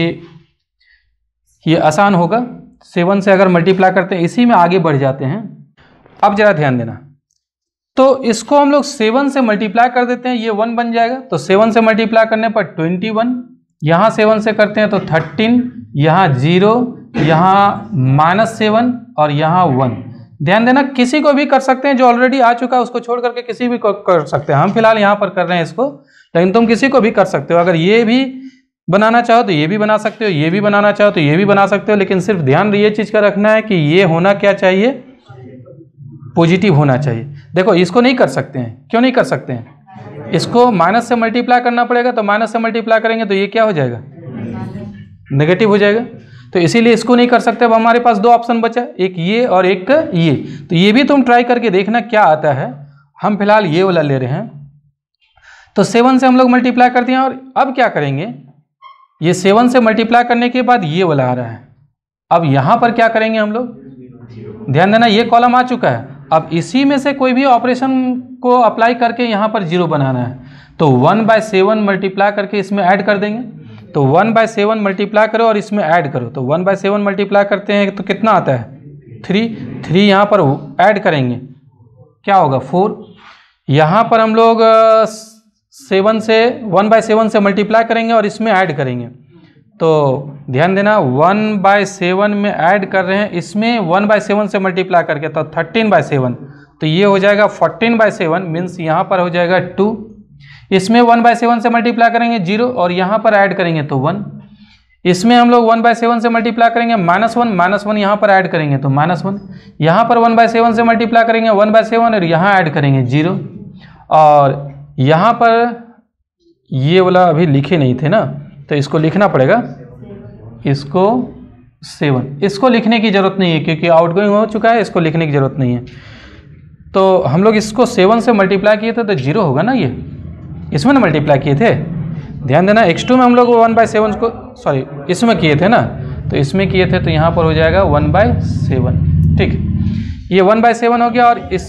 ये आसान होगा। सेवन से अगर मल्टीप्लाई करते हैं इसी में आगे बढ़ जाते हैं। अब जरा ध्यान देना, तो इसको हम लोग सेवन से मल्टीप्लाई कर देते हैं, ये वन बन जाएगा। तो सेवन से मल्टीप्लाई करने पर ट्वेंटी वन, यहाँ सेवन से करते हैं तो थर्टीन, यहाँ जीरो, यहाँ माइनस सेवन और यहाँ वन। ध्यान देना, किसी को भी कर सकते हैं, जो ऑलरेडी आ चुका है उसको छोड़ करके किसी भी को कर सकते हैं। हम फिलहाल यहाँ पर कर रहे हैं इसको, लेकिन तुम किसी को भी कर सकते हो। अगर ये भी बनाना चाहो तो ये भी बना सकते हो, ये भी बनाना चाहो तो ये भी बना सकते हो, लेकिन सिर्फ ध्यान ये चीज़ का रखना है कि ये होना क्या चाहिए, पॉजिटिव होना चाहिए। देखो इसको नहीं कर सकते हैं, क्यों नहीं कर सकते हैं, इसको माइनस से मल्टीप्लाई करना पड़ेगा, तो माइनस से मल्टीप्लाई करेंगे तो ये क्या हो जाएगा, नेगेटिव हो जाएगा। तो इसीलिए इसको नहीं कर सकते। अब हमारे पास दो ऑप्शन बचा, एक ये और एक ये। तो ये भी तुम ट्राई करके देखना क्या आता है। हम फिलहाल ये वाला ले रहे हैं। तो सेवन से हम लोग मल्टीप्लाई कर दिए, और अब क्या करेंगे, ये सेवन से मल्टीप्लाई करने के बाद ये वाला आ रहा है। अब यहाँ पर क्या करेंगे हम लोग, ध्यान देना, ये कॉलम आ चुका है। अब इसी में से कोई भी ऑपरेशन को अप्लाई करके यहाँ पर जीरो बनाना है। तो वन बाय सेवन मल्टीप्लाई करके इसमें ऐड कर देंगे। तो वन बाय सेवन मल्टीप्लाई करो और इसमें ऐड करो। तो वन बाय सेवन मल्टीप्लाई करते हैं तो कितना आता है, थ्री। थ्री यहाँ पर ऐड करेंगे, क्या होगा, फोर। यहाँ पर हम लोग सेवन से वन बाय सेवन से मल्टीप्लाई करेंगे और इसमें ऐड करेंगे। तो ध्यान देना, वन बाय सेवन में ऐड कर रहे हैं, इसमें वन बाय सेवन से मल्टीप्लाई करके तो थर्टीन बाय सेवन। तो ये हो जाएगा फोर्टीन बाय सेवन, मीन्स यहाँ पर हो जाएगा टू। इसमें वन बाय सेवन से मल्टीप्लाई करेंगे जीरो, और यहाँ पर ऐड करेंगे तो वन। इसमें हम लोग वन बाय सेवन से मल्टीप्लाई करेंगे माइनस वन, माइनस वन यहाँ पर ऐड करेंगे तो माइनस वन। यहाँ पर वन बाय सेवन से मल्टीप्लाई करेंगे वन बाय सेवन, और यहाँ ऐड करेंगे जीरो। और यहाँ पर ये वाला अभी लिखे नहीं थे ना, तो इसको लिखना पड़ेगा, इसको सेवन। इसको लिखने की ज़रूरत नहीं है क्योंकि आउटगोइंग हो चुका है, इसको लिखने की ज़रूरत नहीं है। तो हम लोग इसको सेवन से मल्टीप्लाई किए थे तो जीरो होगा ना, ये इसमें ना मल्टीप्लाई किए थे। ध्यान देना, एक्स टू में हम लोग वन बाय सेवन को, सॉरी इसमें किए थे ना, तो इसमें किए थे तो यहाँ पर हो जाएगा वन बाय सेवन। ठीक, ये वन बाय सेवन हो गया, और इस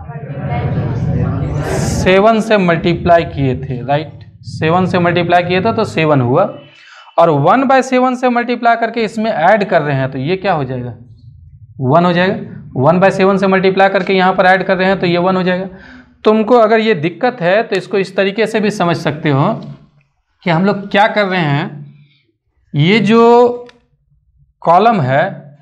सेवन से मल्टीप्लाई किए थे, राइट, सेवन से मल्टीप्लाई किए थे तो सेवन हुआ। और वन बाय सेवन से मल्टीप्लाई करके इसमें ऐड कर रहे हैं तो ये क्या हो जाएगा, वन हो जाएगा। वन बाय सेवन से मल्टीप्लाई करके यहाँ पर ऐड कर रहे हैं तो ये वन हो जाएगा। तुमको अगर ये दिक्कत है तो इसको इस तरीके से भी समझ सकते हो कि हम लोग क्या कर रहे हैं, ये जो कॉलम है,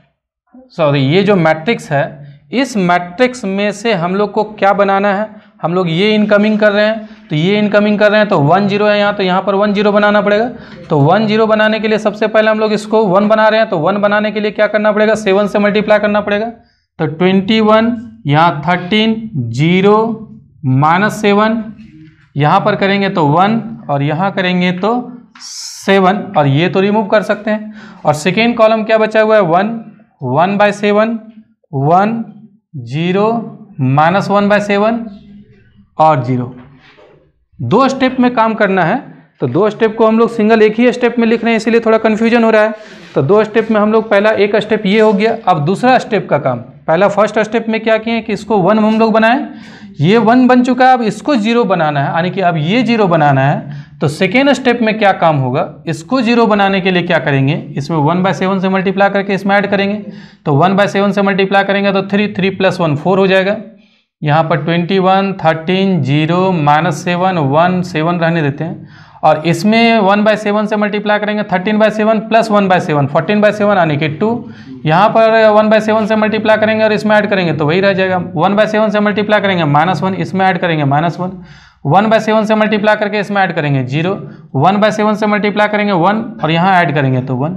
सॉरी ये जो मैट्रिक्स है, इस मैट्रिक्स में से हम लोग को क्या बनाना है, हम लोग ये इनकमिंग कर रहे हैं तो ये इनकमिंग कर रहे हैं तो वन जीरो है यहाँ, तो यहाँ पर वन जीरो बनाना पड़ेगा। तो वन जीरो बनाने के लिए सबसे पहले हम लोग इसको वन बना रहे हैं, तो वन बनाने के लिए क्या करना पड़ेगा, सेवन से मल्टीप्लाई करना पड़ेगा। तो ट्वेंटी वन, यहाँ थर्टीन, जीरो, माइनस सेवन, यहाँ पर करेंगे तो वन, और यहाँ करेंगे तो सेवन, और ये तो रिमूव कर सकते हैं। और सेकेंड कॉलम क्या बचा हुआ है, one, one by seven, one, zero, minus one by seven और जीरो। दो स्टेप में काम करना है, तो दो स्टेप को हम लोग सिंगल एक ही स्टेप में लिख रहे हैं, इसीलिए थोड़ा कन्फ्यूजन हो रहा है। तो दो स्टेप में हम लोग, पहला एक स्टेप ये हो गया। अब दूसरा स्टेप का काम, पहला फर्स्ट स्टेप में क्या किए कि इसको वन हम लोग बनाएं, ये वन बन चुका है, अब इसको जीरो बनाना है, यानी कि अब ये जीरो बनाना है। तो सेकेंड स्टेप में क्या काम होगा, इसको जीरो बनाने के लिए क्या करेंगे, इसमें वन बाय सेवन से मल्टीप्लाई करके इसमें ऐड करेंगे। तो वन बाय सेवन से मल्टीप्लाई करेंगे तो three, three plus one four हो जाएगा। यहाँ पर twenty one, thirteen, zero, minus seven, one, seven रहने देते हैं। और इसमें वन बाय सेवन से मल्टीप्लाई करेंगे, thirteen by seven plus one by seven, fourteen by seven यानी कि टू। यहाँ पर वन बाय सेवन से मल्टीप्लाई करेंगे और इसमें ऐड करेंगे तो वही रह जाएगा। वन बाय सेवन से मल्टीप्लाई करेंगे माइनस वन, इसमें ऐड करेंगे minus one. One by seven से मल्टीप्लाई करके इसमें ऐड करेंगे जीरो। वन बाय सेवन से मल्टीप्लाई करेंगे वन, और यहाँ ऐड करेंगे तो वन।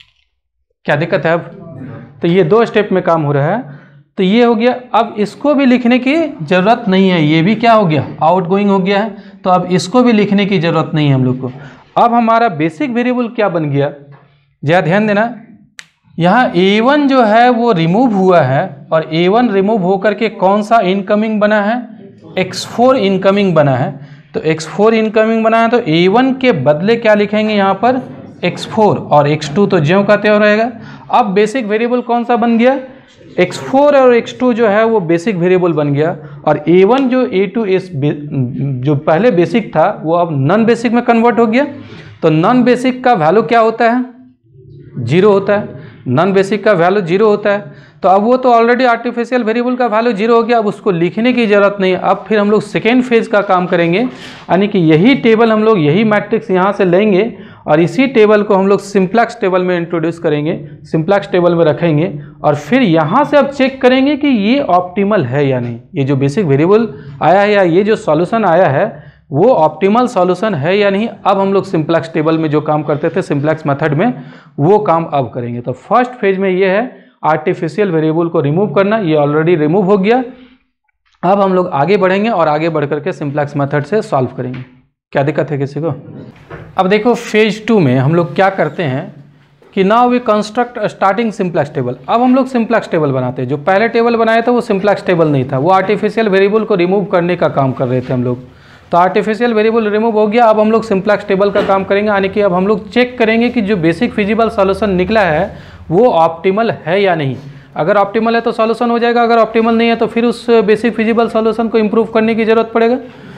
क्या दिक्कत है अब? तो ये दो स्टेप में काम हो रहा है। तो ये हो गया। अब इसको भी लिखने की ज़रूरत नहीं है, ये भी क्या हो गया, आउट गोइंग हो गया है। तो अब इसको भी लिखने की ज़रूरत नहीं है हम लोग को। अब हमारा बेसिक वेरिएबल क्या बन गया, जरा ध्यान देना। यहाँ ए वन जो है वो रिमूव हुआ है, और ए वन रिमूव होकर के कौन सा इनकमिंग बना है, एक्स फोर इनकमिंग बना है। तो एक्स फोर इनकमिंग बना है, तो ए वन के बदले क्या लिखेंगे यहाँ पर, एक्स फोर, और एक्स टू तो ज्यों का त्यों रहेगा। अब बेसिक वेरिएबल कौन सा बन गया, एक्स फोर और एक्स टू जो है वो बेसिक वेरिएबल बन गया, और ए वन जो ए टू एस जो पहले बेसिक था वो अब नॉन बेसिक में कन्वर्ट हो गया। तो नॉन बेसिक का वैल्यू क्या होता है? जीरो होता है। नॉन बेसिक का वैल्यू जीरो होता है। तो अब वो तो ऑलरेडी आर्टिफिशियल वेरिएबल का वैल्यू जीरो हो गया, अब उसको लिखने की ज़रूरत नहीं है। अब फिर हम लोग सेकेंड फेज का काम करेंगे, यानी कि यही टेबल हम लोग यही मैट्रिक्स यहाँ से लेंगे और इसी टेबल को हम लोग सिंप्लेक्स टेबल में इंट्रोड्यूस करेंगे, सिंप्लेक्स टेबल में रखेंगे, और फिर यहाँ से अब चेक करेंगे कि ये ऑप्टिमल है या नहीं। ये जो बेसिक वेरिएबल आया है या ये जो सॉल्यूशन आया है वो ऑप्टिमल सॉल्यूशन है या नहीं। अब हम लोग सिंप्लेक्स टेबल में जो काम करते थे सिंप्लेक्स मेथड में, वो काम अब करेंगे। तो फर्स्ट फेज में ये है आर्टिफिशियल वेरिएबल को रिमूव करना, ये ऑलरेडी रिमूव हो गया। अब हम लोग आगे बढ़ेंगे और आगे बढ़ करके सिंप्लेक्स मेथड से सॉल्व करेंगे। क्या दिक्कत है किसी को? अब देखो फेज टू में हम लोग क्या करते हैं कि now we construct starting simplex table. अब हम लोग सिंप्लेक्स टेबल बनाते हैं। जो पहले टेबल बनाया था वो सिंप्लेक्स टेबल नहीं था, वो आर्टिफिशियल वेरिएबल को रिमूव करने का काम कर रहे थे हम लोग। तो आर्टिफिशियल वेरिएबल रिमूव हो गया, अब हम लोग सिंप्लेक्स टेबल का काम करेंगे, यानी कि अब हम लोग चेक करेंगे कि जो बेसिक फिजिबल सॉल्यूशन निकला है वो ऑप्टिमल है या नहीं। अगर ऑप्टिमल है तो सॉल्यूशन हो जाएगा, अगर ऑप्टिमल नहीं है तो फिर उस बेसिक फिजिबल सॉल्यूशन को इम्प्रूव करने की ज़रूरत पड़ेगा।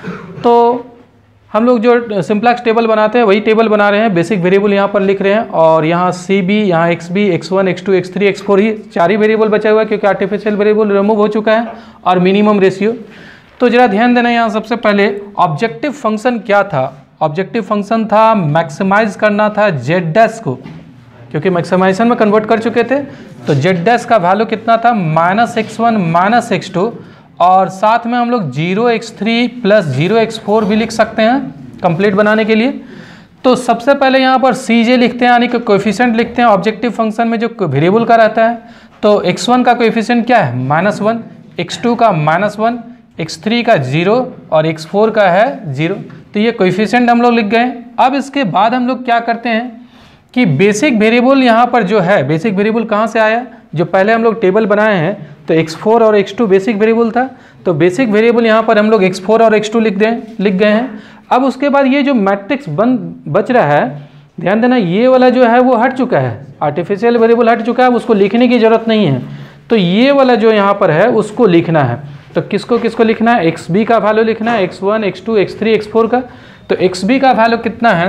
तो हम लोग जो सिंप्लेक्स टेबल बनाते हैं वही टेबल बना रहे हैं, बेसिक वेरिएबल यहाँ पर लिख रहे हैं, और यहाँ सी बी, यहाँ x b, x one, x two, x three, x four, ही चार ही वेरिएबल बचा हुआ है क्योंकि आर्टिफिशियल वेरिएबल रिमूव हो चुका है, और मिनिमम रेशियो। तो जरा ध्यान देना, यहाँ सबसे पहले ऑब्जेक्टिव फंक्शन क्या था? ऑब्जेक्टिव फंक्शन था मैक्सिमाइज करना था जेड डैश को, क्योंकि मैक्सिमाइजेशन में कन्वर्ट कर चुके थे। तो जेड डैश का वैल्यू कितना था? Minus x one minus x two, और साथ में हम लोग zero x three plus zero x four भी लिख सकते हैं कंप्लीट बनाने के लिए। तो सबसे पहले यहाँ पर सी जे लिखते हैं, यानी कि कोएफिशिएंट लिखते हैं ऑब्जेक्टिव फंक्शन में जो वेरिएबल का रहता है। तो एक्स वन का कोएफिशिएंट क्या है? माइनस वन, एक्स टू का माइनस वन, एक्स थ्री का जीरो और एक्स फोर का है जीरो। तो ये कोएफिशिएंट हम लोग लिख गए। अब इसके बाद हम लोग क्या करते हैं कि बेसिक वेरिएबल यहाँ पर जो है, बेसिक वेरिएबल कहाँ से आया? जो पहले हम लोग टेबल बनाए हैं तो एक्स फोर और एक्स टू बेसिक वेरिएबल था, तो बेसिक वेरिएबल यहाँ पर हम लोग एक्स फोर और एक्स टू लिख दें लिख गए हैं। अब उसके बाद ये जो मैट्रिक्स बन बच रहा है, ध्यान देना, ये वाला जो है वो हट चुका है, आर्टिफिशियल वेरिएबल हट चुका है, उसको लिखने की जरूरत नहीं है। तो ये वाला जो यहाँ पर है उसको लिखना है। तो किसको किसको लिखना है? एक्स बी का वैल्यू लिखना है, x one, x two, x three, x four का। तो एक्स बी का वैल्यू कितना है?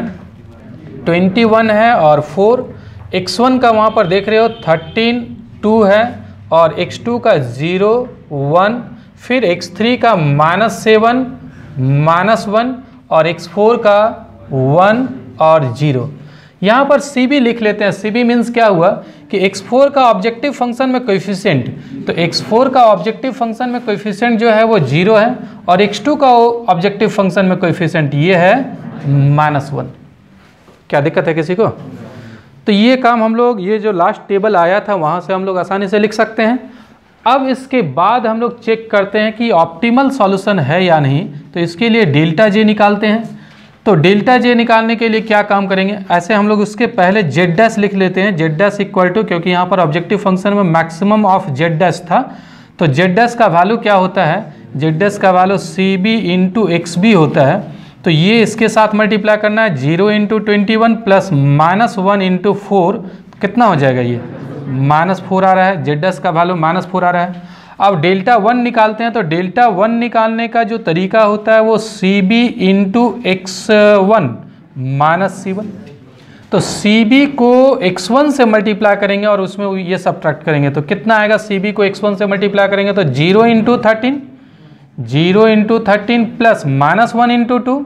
ट्वेंटी वन है और फोर। एक्स वन का वहाँ पर देख रहे हो थर्टीन, टू है, और एक्स टू का ज़ीरो, वन, फिर एक्स थ्री का माइनस सेवन, माइनस वन, और एक्स फोर का वन और ज़ीरो। यहाँ पर सी बी लिख लेते हैं। सी बी मीन्स क्या हुआ कि एक्स फोर का ऑब्जेक्टिव फंक्शन में कोएफिशिएंट, तो एक्स फोर का ऑब्जेक्टिव फंक्शन में कोएफिशिएंट जो है वो जीरो है, और एक्स टू का ऑब्जेक्टिव फंक्शन में कोएफिशिएंट ये है माइनस वन। क्या दिक्कत है किसी को? तो ये काम हम लोग, ये जो लास्ट टेबल आया था वहाँ से हम लोग आसानी से लिख सकते हैं। अब इसके बाद हम लोग चेक करते हैं कि ऑप्टिमल सॉल्यूशन है या नहीं। तो इसके लिए डेल्टा जे निकालते हैं। तो डेल्टा जे निकालने के लिए क्या काम करेंगे? ऐसे हम लोग उसके पहले जेड डैश लिख लेते हैं। जेड डैश इक्वल टू, क्योंकि यहाँ पर ऑब्जेक्टिव फंक्शन में मैक्सिमम ऑफ जेड डैश था, तो जेड डैश का वैल्यू क्या होता है? जेड डैश का value c B into x b होता है। तो ये इसके साथ मल्टीप्लाई करना है, zero into twenty one plus minus one into four, कितना हो जाएगा? ये माइनस फोर आ रहा है, जेड डैश का वैल्यू माइनस फोर आ रहा है। अब डेल्टा वन निकालते हैं। तो डेल्टा वन निकालने का जो तरीका होता है वो C B into X one minus C one. तो सी बी को एक्स वन से मल्टीप्लाई करेंगे और उसमें ये सब्ट्रैक्ट करेंगे, तो कितना आएगा? सी बी को एक्स वन से मल्टीप्लाई करेंगे तो zero into thirteen, zero into thirteen plus minus one into two,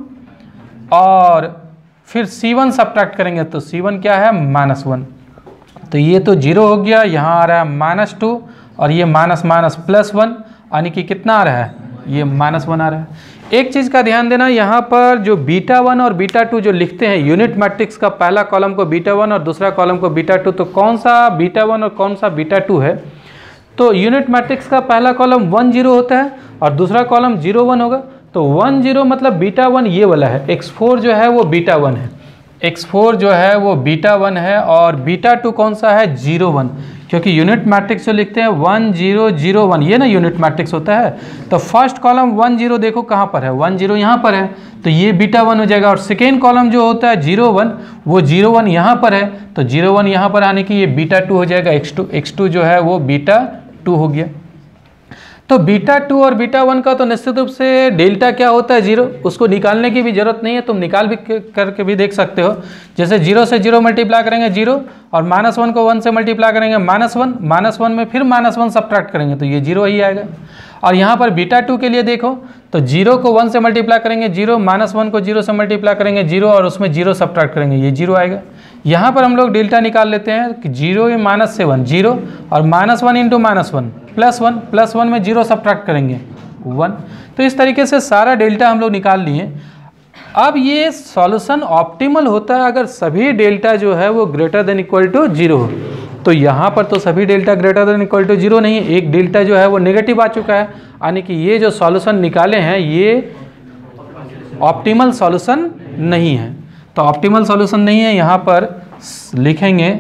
और फिर सी वन सब्ट्रैक्ट करेंगे तो सी वन क्या है? Minus one. तो ये तो जीरो हो गया, यहाँ आ रहा है माइनस टू, और ये माइनस माइनस प्लस वन, यानी कि कितना आ रहा है? ये माइनस वन आ रहा है। एक चीज़ का ध्यान देना, यहाँ पर जो बीटा वन और बीटा टू जो लिखते हैं, यूनिट मैट्रिक्स का पहला कॉलम को बीटा वन और दूसरा कॉलम को बीटा टू, तो कौन सा बीटा वन और कौन सा बीटा टू है? तो यूनिट मैट्रिक्स का पहला कॉलम वन जीरो होता है और दूसरा कॉलम जीरो वन होगा। तो वन जीरो मतलब बीटा वन ये वाला है, एक्स फोर जो है वो बीटा वन है, एक्स फोर जो है वो बीटा वन है, और बीटा टू कौन सा है? जीरो वन, क्योंकि यूनिट मैट्रिक्स जो लिखते हैं वन जीरो जीरो वन, ये ना यूनिट मैट्रिक्स होता है। तो फर्स्ट कॉलम वन जीरो देखो कहाँ पर है? वन जीरो यहाँ पर है, तो ये बीटा वन हो जाएगा। और सेकेंड कॉलम जो होता है जीरो वन, वो जीरो वन यहाँ पर है, तो जीरो वन यहाँ पर आने की ये बीटा टू हो जाएगा। एक्स टू एक्स टू जो है वो बीटा टू हो गया। तो बीटा टू और बीटा वन का तो निश्चित रूप से डेल्टा क्या होता है, जीरो, उसको निकालने की भी जरूरत नहीं है, तुम निकाल भी करके भी देख सकते हो। जैसे जीरो से जीरो मल्टीप्लाई करेंगे जीरो, और माइनस वन को वन से मल्टीप्लाई करेंगे माइनस वन, माइनस वन में फिर माइनस वन सब्ट्रैक्ट करेंगे तो ये जीरो ही आएगा। और यहाँ पर बीटा टू के लिए देखो तो जीरो को वन से मल्टीप्लाई करेंगे जीरो, माइनस वन को जीरो से मल्टीप्लाई करेंगे जीरो, और उसमें जीरो सब्ट्रैक्ट करेंगे ये जीरो आएगा। यहाँ पर हम लोग डेल्टा निकाल लेते हैं कि जीरो माइनस से वन जीरो, और minus one into minus one plus one, plus one में जीरो सब्ट्रैक्ट करेंगे वन। तो इस तरीके से सारा डेल्टा हम लोग निकाल लिए। अब ये सॉल्यूशन ऑप्टिमल होता है अगर सभी डेल्टा जो है वो greater than equal to zero हो। तो यहाँ पर तो सभी delta greater than equal to zero नहीं है, एक डेल्टा जो है वो नेगेटिव आ चुका है, यानी कि ये जो सॉल्यूशन निकाले हैं ये ऑप्टिमल सॉल्यूशन नहीं है। तो ऑप्टिमल सॉल्यूशन नहीं है, यहाँ पर लिखेंगे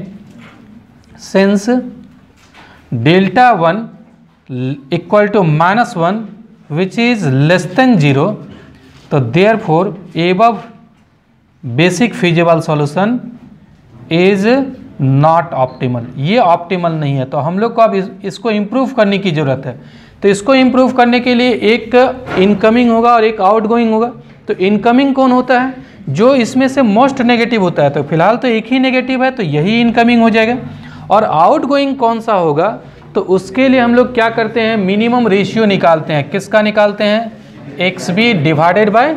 since delta one equal to minus one which is less than zero, तो therefore above basic feasible solution is not optimal, ये ऑप्टिमल नहीं है। तो हम लोग को अब इस, इसको इम्प्रूव करने की ज़रूरत है। तो इसको इम्प्रूव करने के लिए एक इनकमिंग होगा और एक आउटगोइंग होगा। तो इनकमिंग कौन होता है, जो इसमें से मोस्ट नेगेटिव होता है। तो फिलहाल तो एक ही नेगेटिव है तो यही इनकमिंग हो जाएगा। और आउटगोइंग कौन सा होगा, तो उसके लिए हम लोग क्या करते हैं, मिनिमम रेशियो निकालते हैं। किसका निकालते हैं, X B divided by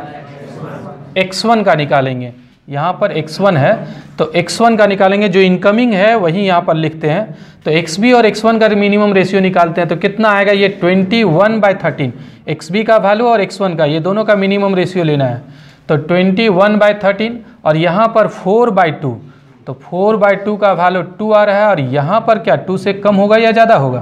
X one का निकालेंगे। यहाँ पर एक्स वन है तो एक्स वन का निकालेंगे, जो इनकमिंग है वही यहाँ पर लिखते हैं। तो एक्स बी और एक्स वन का मिनिमम रेशियो निकालते हैं तो कितना आएगा, ये twenty one by thirteen, X B का वैल्यू और एक्स वन का, ये दोनों का मिनिमम रेशियो लेना है। तो ट्वेंटी वन बाई थर्टीन, और यहाँ पर फोर बाई टू, तो फोर बाई टू का वैल्यू टू आ रहा है, और यहाँ पर क्या टू से कम होगा या ज़्यादा होगा,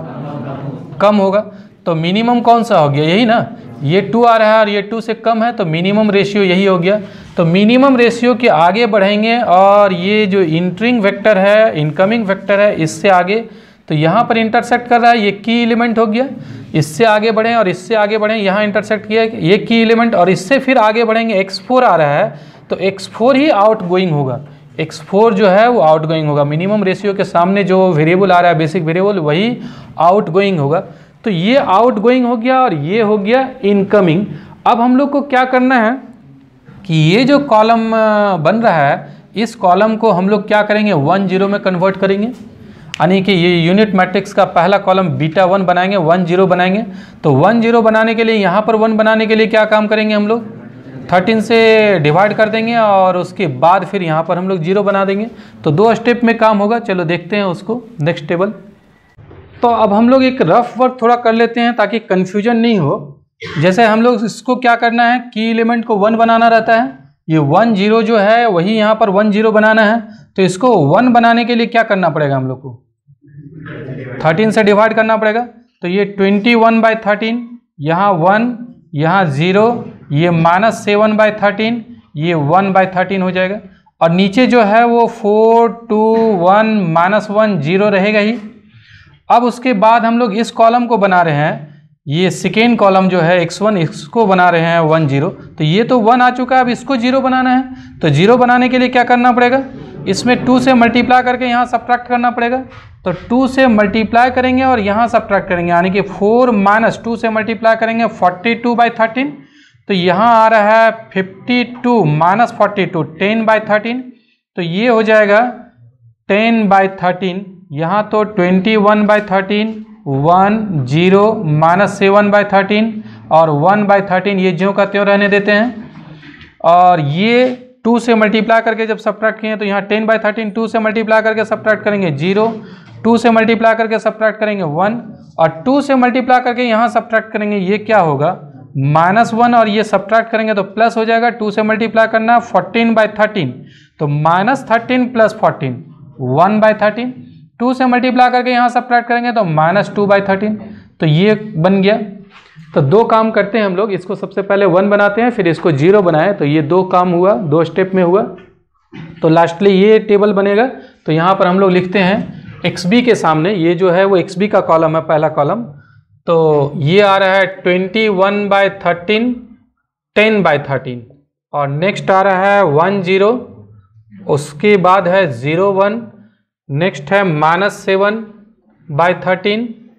कम होगा। तो मिनिमम कौन सा हो गया, यही ना, ये टू आ रहा है और ये टू से कम है, तो मिनिमम रेशियो यही हो गया। तो मिनिमम रेशियो के आगे बढ़ेंगे, और ये जो इंटरिंग वेक्टर है, इनकमिंग वेक्टर है, इससे आगे, तो यहाँ पर इंटरसेक्ट कर रहा है, ये की एलिमेंट हो गया। इससे आगे बढ़ें और इससे आगे बढ़ें, यहाँ इंटरसेक्ट किया ये की एलिमेंट, और इससे फिर आगे बढ़ेंगे, एक्स फोर आ रहा है तो एक्स फोर ही आउट गोइंग होगा, एक्स फोर जो है वो आउट गोइंग होगा। मिनिमम रेशियो के सामने जो वेरिएबल आ रहा है बेसिक वेरिएबल, वही आउट गोइंग होगा। तो ये आउट गोइंग हो गया और ये हो गया इनकमिंग। अब हम लोग को क्या करना है कि ये जो कॉलम बन रहा है, इस कॉलम को हम लोग क्या करेंगे, वन जीरो में कन्वर्ट करेंगे, यानी कि ये यूनिट मैट्रिक्स का पहला कॉलम बीटा वन बनाएंगे, वन जीरो बनाएंगे। तो वन जीरो बनाने के लिए, यहाँ पर वन बनाने के लिए क्या काम करेंगे हम लोग, थर्टीन से डिवाइड कर देंगे, और उसके बाद फिर यहाँ पर हम लोग जीरो बना देंगे। तो दो स्टेप में काम होगा। चलो देखते हैं उसको, नेक्स्ट टेबल। तो अब हम लोग एक रफ वर्क थोड़ा कर लेते हैं ताकि कन्फ्यूजन नहीं हो। जैसे हम लोग इसको क्या करना है, की एलिमेंट को वन बनाना रहता है, ये वन जीरो जो है वही यहाँ पर वन जीरो बनाना है। तो इसको वन बनाने के लिए क्या करना पड़ेगा, हम लोग को थर्टीन से डिवाइड करना पड़ेगा। तो ये ट्वेंटी वन बाई थर्टीन, यहाँ वन, यहाँ ज़ीरो, ये माइनस सेवन बाई थर्टीन, ये वन बाई थर्टीन हो जाएगा। और नीचे जो है वो four two one minus one zero रहेगा ही। अब उसके बाद हम लोग इस कॉलम को बना रहे हैं, ये सेकेंड कॉलम जो है एक्स वन, इसको बना रहे हैं वन जीरो। तो ये तो वन आ चुका है, अब इसको जीरो बनाना है। तो जीरो बनाने के लिए क्या करना पड़ेगा, इसमें टू से मल्टीप्लाई करके यहाँ सब्ट्रैक्ट करना पड़ेगा। तो टू से मल्टीप्लाई करेंगे और यहाँ सब्ट्रैक्ट करेंगे, यानी कि फोर माइनस टू से मल्टीप्लाई करेंगे फोर्टी टू बाई थर्टीन। तो यहाँ आ रहा है fifty two minus forty two, ten by thirteen. तो ये हो जाएगा टेन बाई थर्टीन। यहाँ तो twenty one by thirteen, one zero minus seven by thirteen और वन बाई थर्टीन, ये ज्यों का त्यों रहने देते हैं। और ये टू से मल्टीप्लाई करके जब सब्ट्रैक्ट किए तो यहाँ टेन बाई थर्टीन, टू से मल्टीप्लाई करके सब्ट्रैक्ट करेंगे जीरो, टू से मल्टीप्लाई करके सब्ट्रैक्ट करेंगे वन, और टू से मल्टीप्लाई करके यहाँ सब्ट्रैक्ट करेंगे, ये क्या होगा माइनस वन, और ये सब्ट्रैक्ट करेंगे तो प्लस हो जाएगा। टू से मल्टीप्लाई करना फोर्टीन बाई थर्टीन, तो minus thirteen plus fourteen, one by thirteen. Two से मल्टीप्लाई करके यहाँ सब्ट्रैक्ट करेंगे तो माइनस टू बाई थर्टीन। तो ये बन गया। तो दो काम करते हैं हम लोग, इसको सबसे पहले वन बनाते हैं, फिर इसको जीरो बनाए। तो ये दो काम हुआ, दो स्टेप में हुआ। तो लास्टली ये टेबल बनेगा। तो यहाँ पर हम लोग लिखते हैं एक्स बी के सामने, ये जो है वो एक्स बी का कॉलम है, पहला कॉलम। तो ये आ रहा है twenty one by thirteen, ten by thirteen, और नेक्स्ट आ रहा है वन जीरो, उसके बाद है ज़ीरो वन, नेक्स्ट है minus seven by thirteen,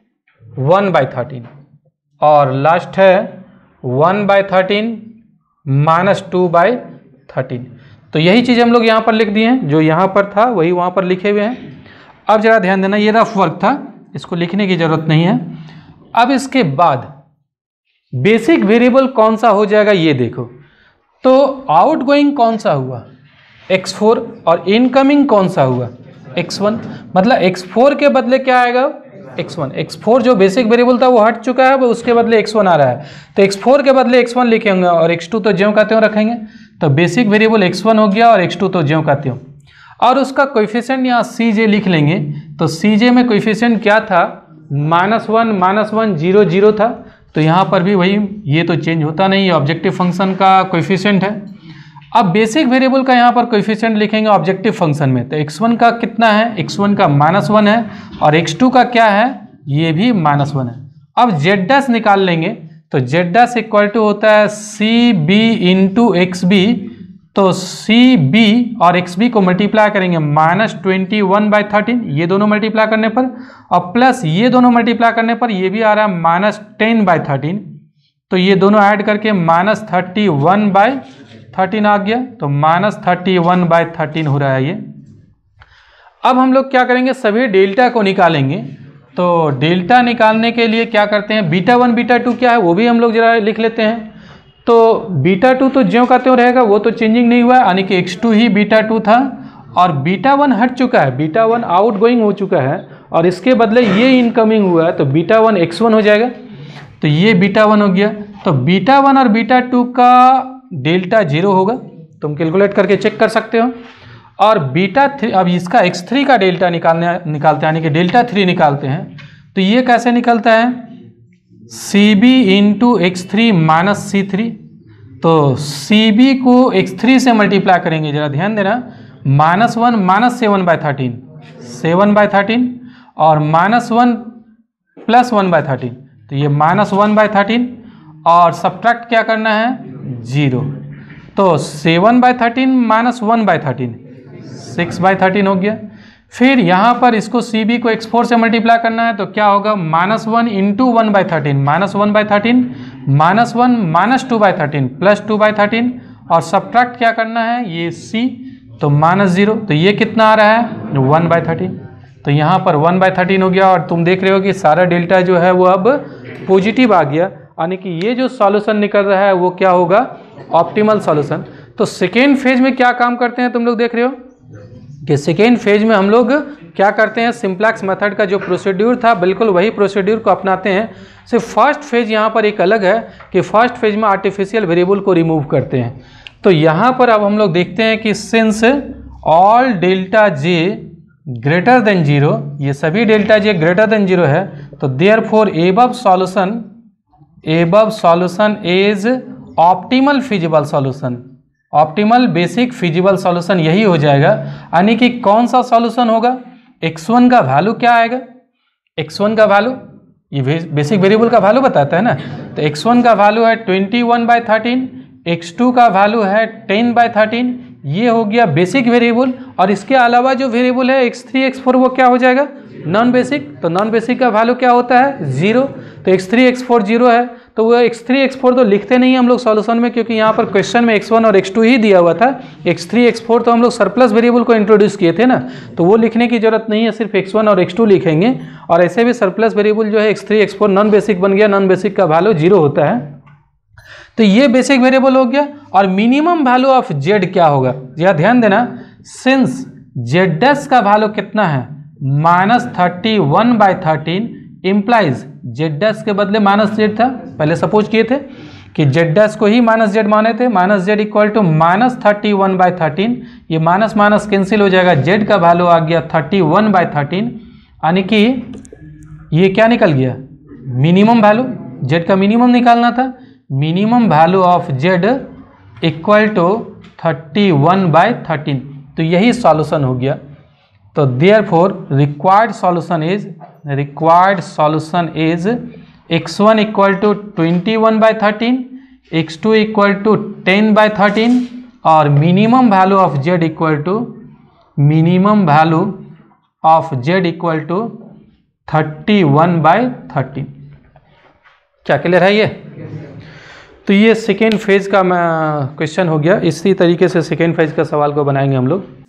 one by thirteen और लास्ट है one by thirteen minus two by thirteen. तो यही चीज़ हम लोग यहाँ पर लिख दिए हैं, जो यहाँ पर था वही वहाँ पर लिखे हुए हैं। अब जरा ध्यान देना, ये रफ वर्क था, इसको लिखने की ज़रूरत नहीं है। अब इसके बाद बेसिक वेरिएबल कौन सा हो जाएगा ये देखो। तो आउटगोइंग कौन सा हुआ एक्स फोर और इनकमिंग कौन सा हुआ एक्स वन, मतलब एक्स फोर के बदले क्या आएगा एक्स वन। एक्स फोर जो बेसिक वेरिएबल था वो हट चुका है, वो उसके बदले एक्स वन आ रहा है, तो एक्स फोर के बदले एक्स वन लिखेंगे और एक्स टू तो ज्यों का त्यों रखेंगे। तो बेसिक वेरिएबल एक्स वन हो गया और एक्स टू तो ज्यों का त्यों, और उसका कोएफिशिएंट यहाँ सी जे लिख लेंगे। तो सी जे में कोएफिशिएंट क्या था minus one minus one zero zero था, तो यहाँ पर भी वही, ये तो चेंज होता नहीं, ये ऑब्जेक्टिव फंक्शन का कोएफिशिएंट है। अब बेसिक वेरिएबल का यहाँ पर कोएफिशिएंट लिखेंगे ऑब्जेक्टिव फंक्शन में, तो एक्स वन का कितना है, एक्स वन का माइनस वन है और एक्स टू का क्या है, ये भी माइनस वन है। अब जेड डैश निकाल लेंगे, तो जेड डैश इक्वल टू होता है C B into x B, तो सी बी और एक्स बी को मल्टीप्लाई करेंगे minus twenty one by thirteen, ये दोनों मल्टीप्लाई करने पर, और प्लस ये दोनों मल्टीप्लाई करने पर ये भी आ रहा है माइनस टेन बाई थर्टीन, तो ये दोनों ऐड करके minus thirty one by thirteen आ गया, तो minus thirty one by thirteen हो रहा है ये। अब हम लोग क्या करेंगे, सभी डेल्टा को निकालेंगे। तो डेल्टा निकालने के लिए क्या करते हैं, बीटा वन बीटा टू क्या है वो भी हम लोग जरा लिख लेते हैं। तो बीटा टू तो ज्यों का त्यों रहेगा, वो तो चेंजिंग नहीं हुआ है, यानी कि एक्स टू ही बीटा टू था, और बीटा वन हट चुका है, बीटा वन आउट गोइंग हो चुका है और इसके बदले ये इनकमिंग हुआ है, तो बीटा वन एक्स वन हो जाएगा, तो ये बीटा वन हो गया। तो बीटा वन और बीटा टू का डेल्टा जीरो होगा, तुम कैलकुलेट करके चेक कर सकते हो। और बीटा थ्री, अब इसका एक्स थ्री का डेल्टा निकालने निकालते हैं, यानी कि डेल्टा थ्री निकालते हैं, तो ये कैसे निकलता है, C B into x three minus C three. तो सी बी को एक्स थ्री से मल्टीप्लाई करेंगे, जरा ध्यान देना, minus one minus seven by thirteen, seven by thirteen और minus one plus one by thirteen, तो ये माइनस वन बाई थर्टीन और सब्ट्रैक्ट क्या करना है जीरो, तो seven by thirteen minus one by thirteen six by thirteen हो गया। फिर यहाँ पर इसको सी बी को एक्स फोर से मल्टीप्लाई करना है, तो क्या होगा minus one into one by thirteen, minus one by thirteen minus one minus two by thirteen plus two by thirteen, और सब्ट्रैक्ट क्या करना है ये सी, तो माइनस जीरो, तो ये कितना आ रहा है वन बाई थर्टीन, तो यहाँ पर वन बाई थर्टीन हो गया। और तुम देख रहे हो कि सारा डेल्टा जो है वो अब पॉजिटिव आ गया, यानी कि ये जो सॉल्यूशन निकल रहा है वो क्या होगा ऑप्टिमल सॉल्यूशन। तो सेकेंड फेज में क्या काम करते हैं तुम लोग देख रहे हो कि सेकेंड फेज में हम लोग क्या करते हैं, सिंप्लेक्स मेथड का जो प्रोसीड्यूर था बिल्कुल वही प्रोसीड्यूर को अपनाते हैं। सिर्फ फर्स्ट फेज यहाँ पर एक अलग है कि फर्स्ट फेज में आर्टिफिशियल वेरिएबल को रिमूव करते हैं। तो यहाँ पर अब हम लोग देखते हैं कि since all delta J greater than zero, ये सभी delta J greater than zero है, तो therefore above solution above solution is optimal feasible solution, optimal basic feasible solution यही हो जाएगा। यानी कि कौन सा सॉल्यूशन होगा, एक्स वन का वैल्यू क्या आएगा, एक्स वन का वैल्यू ये बेसिक वेरिएबल का वैल्यू बताता है ना, तो एक्स वन का वैल्यू है twenty one by thirteen, X two का वैल्यू है टेन बाई थर्टीन, ये हो गया बेसिक वेरिएबल। और इसके अलावा जो वेरिएबल है एक्स थ्री एक्स फोर वो क्या हो जाएगा नॉन बेसिक, तो नॉन बेसिक का वैल्यू क्या होता है जीरो, तो x three x four zero है, तो वो एक्स थ्री एक्स फोर तो लिखते नहीं हम लोग सॉल्यूशन में, क्योंकि यहाँ पर क्वेश्चन में एक्स वन और एक्स टू ही दिया हुआ था, एक्स थ्री एक्स फोर तो हम लोग सरप्लस वेरिएबल को इंट्रोड्यूस किए थे ना, तो वो लिखने की जरूरत नहीं है, सिर्फ एक्स वन और एक्स टू लिखेंगे। और ऐसे भी सरप्लस वेरिएबल जो है x three x four non basic बन गया, नॉन बेसिक का वैल्यू जीरो होता है, तो ये बेसिक वेरिएबल हो गया। और मिनिमम वैल्यू ऑफ जेड क्या होगा, यह ध्यान देना, सिंस जेड डैश का वैल्यू कितना है minus thirty one by thirteen implies Z dash के बदले माइनस जेड था, पहले सपोज किए थे कि जेड डैश को ही माइनस जेड माने थे, minus Z equal to minus thirty one by thirteen, ये माइनस माइनस कैंसिल हो जाएगा, जेड का वैल्यू आ गया थर्टी वन बाई थर्टीन, यानी कि ये क्या निकल गया मिनिमम वैल्यू, जेड का मिनिमम निकालना था, minimum value of Z equal to thirty one by thirteen, तो यही सॉल्यूशन हो गया। तो therefore required solution is required solution is X one equal to twenty one by thirteen, X two equal to ten by thirteen, और minimum value of Z equal to minimum value of Z equal to thirty one by thirteen. क्या clear है ये? तो ये second phase का question हो गया। इसी तरीके से सेकेंड फेज का सवाल को बनाएंगे हम लोग।